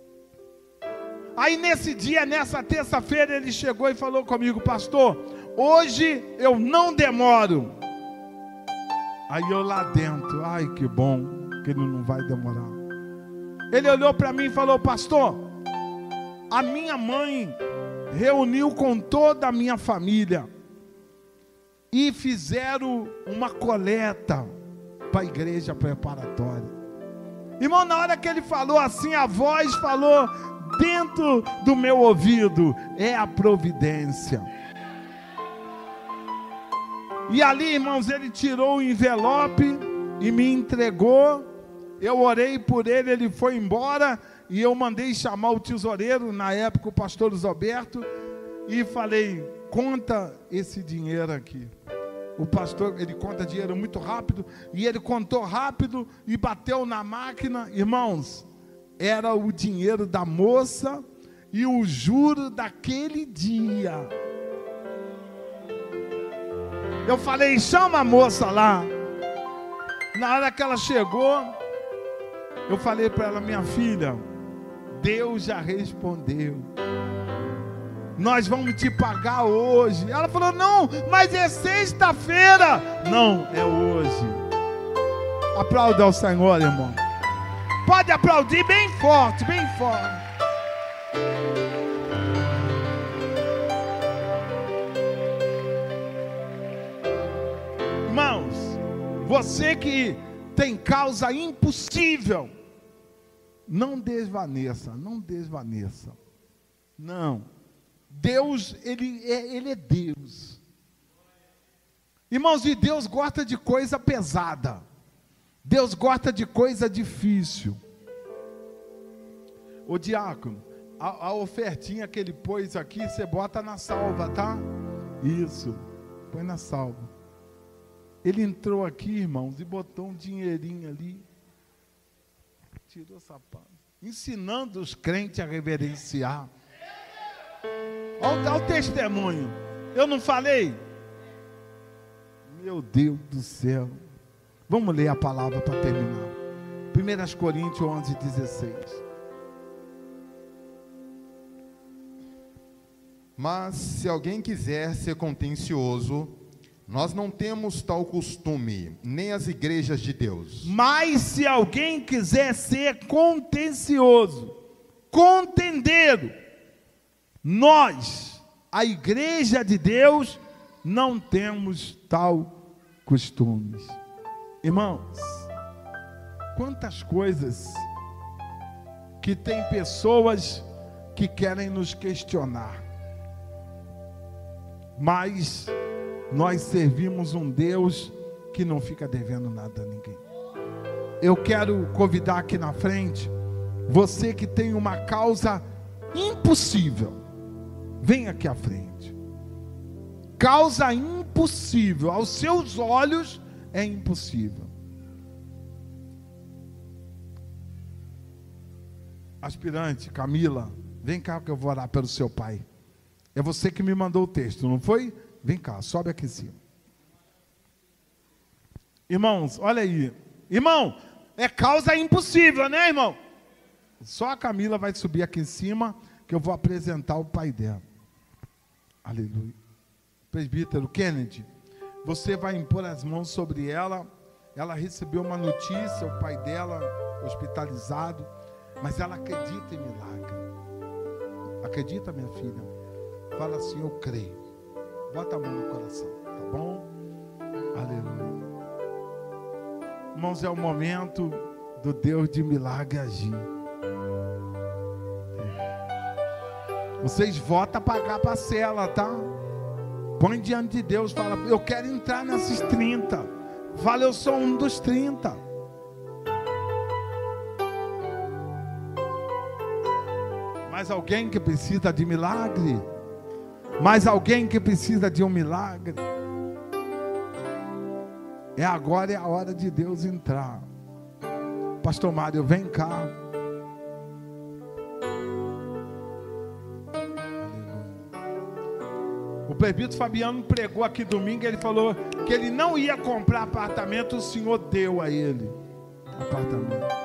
Aí nesse dia, nessa terça-feira, ele chegou e falou comigo, pastor, hoje eu não demoro. Aí eu lá dentro, ai que bom, que ele não vai demorar. Ele olhou para mim e falou, pastor, a minha mãe reuniu com toda a minha família e fizeram uma coleta para a igreja preparatória. Irmão, na hora que ele falou assim, a voz falou dentro do meu ouvido, é a providência. E ali, irmãos, ele tirou o envelope e me entregou. Eu orei por ele, ele foi embora. E eu mandei chamar o tesoureiro, na época o pastor Desalberto, e falei, conta esse dinheiro aqui. O pastor, ele conta dinheiro muito rápido, e ele contou rápido e bateu na máquina. Irmãos, era o dinheiro da moça e o juro daquele dia. Eu falei, chama a moça lá. Na hora que ela chegou, eu falei para ela, minha filha, Deus já respondeu. Nós vamos te pagar hoje. Ela falou, não, mas é sexta-feira. Não, é hoje. Aplauda ao Senhor, irmão. Pode aplaudir bem forte, bem forte. Irmãos, Você que tem causa impossível, não desvaneça, não desvaneça. Não. Deus, ele é Deus. Irmãos, e Deus gosta de coisa pesada. Deus gosta de coisa difícil. Ô diácono, a ofertinha que ele pôs aqui, você bota na salva, tá? Isso, põe na salva. Ele entrou aqui, irmãos, e botou um dinheirinho ali. Tirou o sapato. Ensinando os crentes a reverenciar. Olha o testemunho. Eu não falei? Meu Deus do céu. Vamos ler a palavra para terminar. 1 Coríntios 11:16.
Mas se alguém quiser ser contencioso, nós não temos tal costume, nem as igrejas de Deus.
Mas se alguém quiser ser contencioso, contendeiro, nós, a igreja de Deus, não temos tal costume. Irmãos, quantas coisas que tem pessoas que querem nos questionar. Mas nós servimos um Deus que não fica devendo nada a ninguém. Eu quero convidar aqui na frente, você que tem uma causa impossível, vem aqui à frente. Causa impossível, aos seus olhos é impossível. Aspirante, Camila, vem cá que eu vou orar pelo seu pai. É você que me mandou o texto, não foi? Vem cá, sobe aqui em cima. Irmãos, olha aí. Irmão, é causa impossível, né, irmão? Só a Camila vai subir aqui em cima, que eu vou apresentar o pai dela. Aleluia. Presbítero Kennedy, você vai impor as mãos sobre ela. Ela recebeu uma notícia, o pai dela hospitalizado, mas ela acredita em milagre. Acredita, minha filha? Fala assim, eu creio. Bota a mão no coração, tá bom? Aleluia. Irmãos, é o momento do Deus de milagre agir. Vocês votam a pagar a parcela, tá? Põe diante de Deus, fala, eu quero entrar nesses 30. Fala, eu sou um dos 30. Mais alguém que precisa de milagre? Mais alguém que precisa de um milagre? É agora, é a hora de Deus entrar. Pastor Mário, vem cá. O presbítero Fabiano pregou aqui domingo, ele falou que ele não ia comprar apartamento, o Senhor deu a ele apartamento.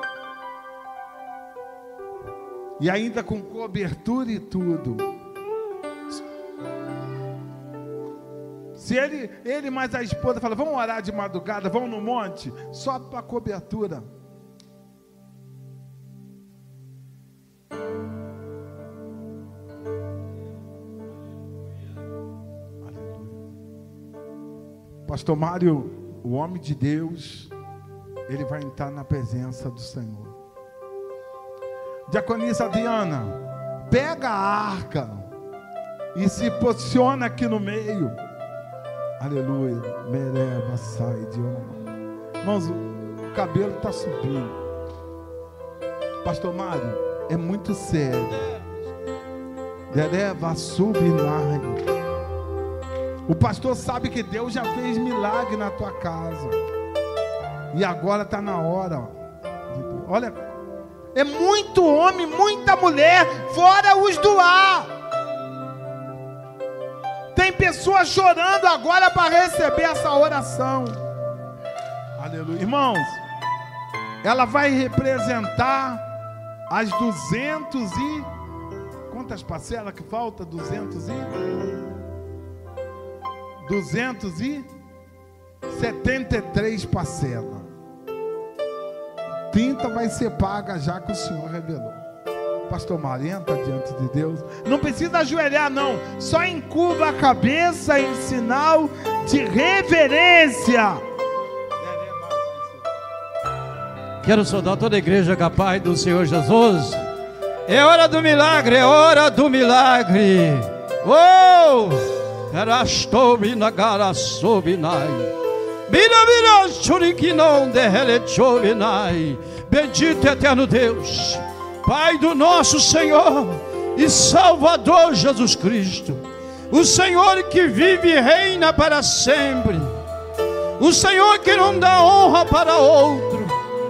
E ainda com cobertura e tudo. Se ele mais a esposa fala, vamos orar de madrugada, vamos no monte, sobe para a cobertura. Pastor Mário, o homem de Deus, ele vai entrar na presença do Senhor. Diaconisa Adriana, pega a arca e se posiciona aqui no meio. Aleluia. Mereva, sai de honra. Irmãos, o cabelo está subindo. Pastor Mário, é muito sério. Mereva, subinai. O pastor sabe que Deus já fez milagre na tua casa. E agora está na hora. Olha, é muito homem, muita mulher, fora os do lar. Tem pessoas chorando agora para receber essa oração. Aleluia. Irmãos, ela vai representar as 200 e... Quantas parcelas que falta? 273 parcelas. 30 vai ser paga já que o Senhor revelou. Pastor Mário, entra diante de Deus. Não precisa ajoelhar não. Só encurva a cabeça em sinal de reverência.
Quero saudar toda a igreja com a paz do Senhor Jesus. É hora do milagre, é hora do milagre. Oh! Bendito eterno Deus, Pai do nosso Senhor e Salvador Jesus Cristo, o Senhor que vive e reina para sempre, o Senhor que não dá honra para outro.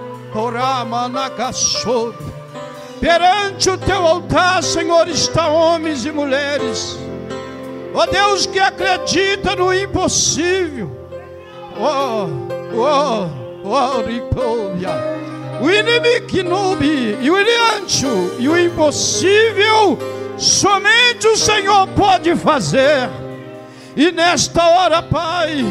Perante o teu altar, Senhor, estão homens e mulheres, ó Deus, que acredita no impossível. O inimigo e o ilhante e o impossível somente o Senhor pode fazer. E nesta hora, Pai,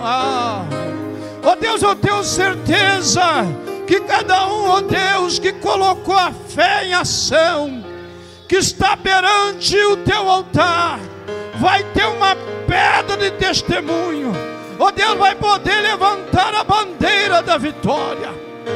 ó Deus, eu tenho certeza que cada um, ó Deus, que colocou a fé em ação, que está perante o teu altar, vai ter uma pedra de testemunho. Ó Deus, vai poder levantar a bandeira da vitória.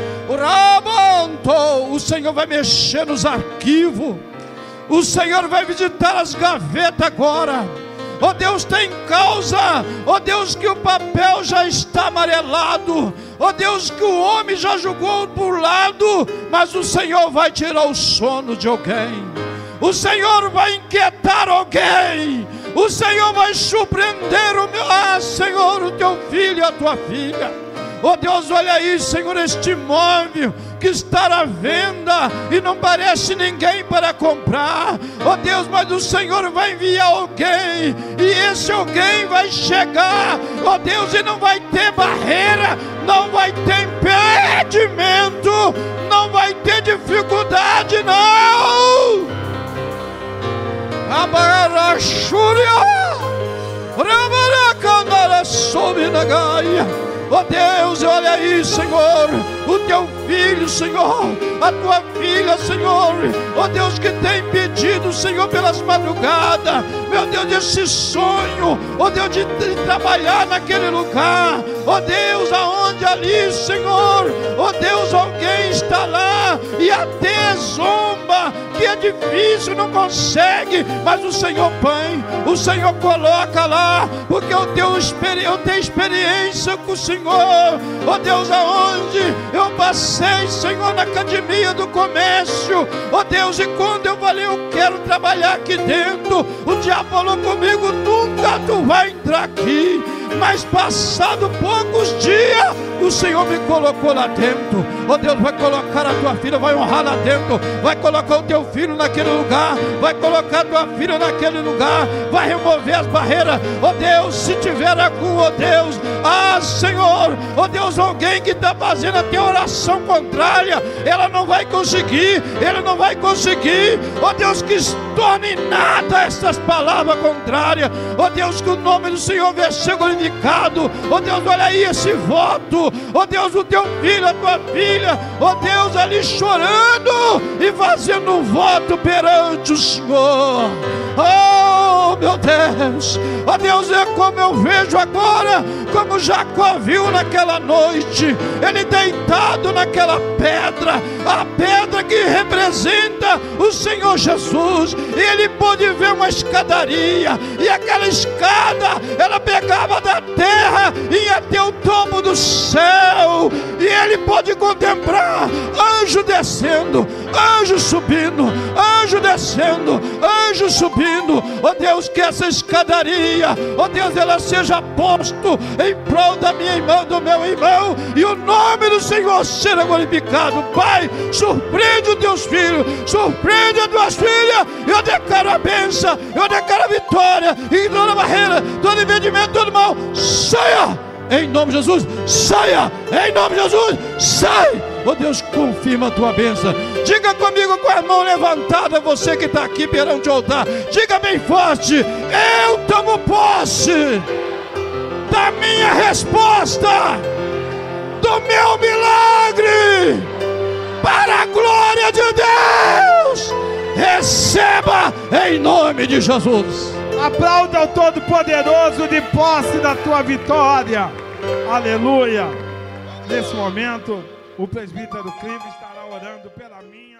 O Senhor vai mexer nos arquivos, o Senhor vai visitar as gavetas agora. Ó Deus, tem causa, ó Deus, que o papel já está amarelado, ó Deus, que o homem já jogou por lado, mas o Senhor vai tirar o sono de alguém, o Senhor vai inquietar alguém, o Senhor vai surpreender Senhor, o teu filho e a tua filha. Ó Deus, olha aí, Senhor, este imóvel que está à venda e não parece ninguém para comprar. Ó Deus, mas o Senhor vai enviar alguém, e esse alguém vai chegar, ó Deus, e não vai ter barreira, não vai ter impedimento, não vai ter dificuldade, não. Ó Deus, olha aí, Senhor, o teu filho, Senhor, a tua filha, Senhor, ó Deus, que tem pedido, Senhor, pelas madrugadas, meu Deus, esse sonho, ó Deus, de trabalhar naquele lugar, ó Deus, aonde ali, Senhor, ó Deus, alguém está lá e até zomba, que é difícil, não consegue, mas o Senhor põe, o Senhor coloca lá, porque eu tenho experiência com o Senhor. Ó Deus, aonde eu passei, Senhor, na academia do comércio, ó Deus, e quando eu falei, eu quero trabalhar aqui dentro, o diabo falou comigo, nunca tu vai entrar aqui. Mas passado poucos dias, o Senhor me colocou lá dentro. Ó Deus, vai colocar a tua filha, vai honrar lá dentro, vai colocar o teu filho naquele lugar, vai colocar a tua filha naquele lugar, vai remover as barreiras. Ó Deus, se tiver algum, ó Deus, Senhor, ó Deus, alguém que está fazendo a tua oração contrária, ela não vai conseguir, ele não vai conseguir. Ó Deus, que torne nada essas palavras contrárias. Ó Deus, que o nome do Senhor venha ser glorificado. Ó Deus, olha aí esse voto, ó Deus, o teu filho, a tua filha, ó Deus, ali chorando e fazendo um voto perante o Senhor. Oh meu Deus, ó Deus, é como eu vejo agora, como Jacó viu naquela noite, ele deitado naquela pedra, a pedra que representa o Senhor Jesus, e ele pôde ver uma escadaria, e aquela escada, ela pegava da terra e ia até o topo do céu, e ele pôde contemplar anjo descendo, anjo subindo, anjo descendo, anjo subindo. Ó Deus, que essa escadaria, ó Deus, ela seja posto em prol da minha irmã, do meu irmão, e o nome do Senhor seja glorificado. Pai, surpreende os teus filhos, surpreende as tuas filhas. Eu declaro a bênção, eu declaro a vitória, e toda barreira, todo impedimento, todo mal, saia em nome de Jesus, saia em nome de Jesus, sai. Ó Deus, confirma a tua bênção. Diga comigo com a mão levantada, você que está aqui perante o altar, diga bem forte: eu tomo posse da minha resposta, do meu milagre, para a glória de Deus. Receba em nome de Jesus.
Aplauda o Todo-Poderoso de posse da tua vitória. Aleluia. Nesse momento, O presbítero Clive estará orando pela minha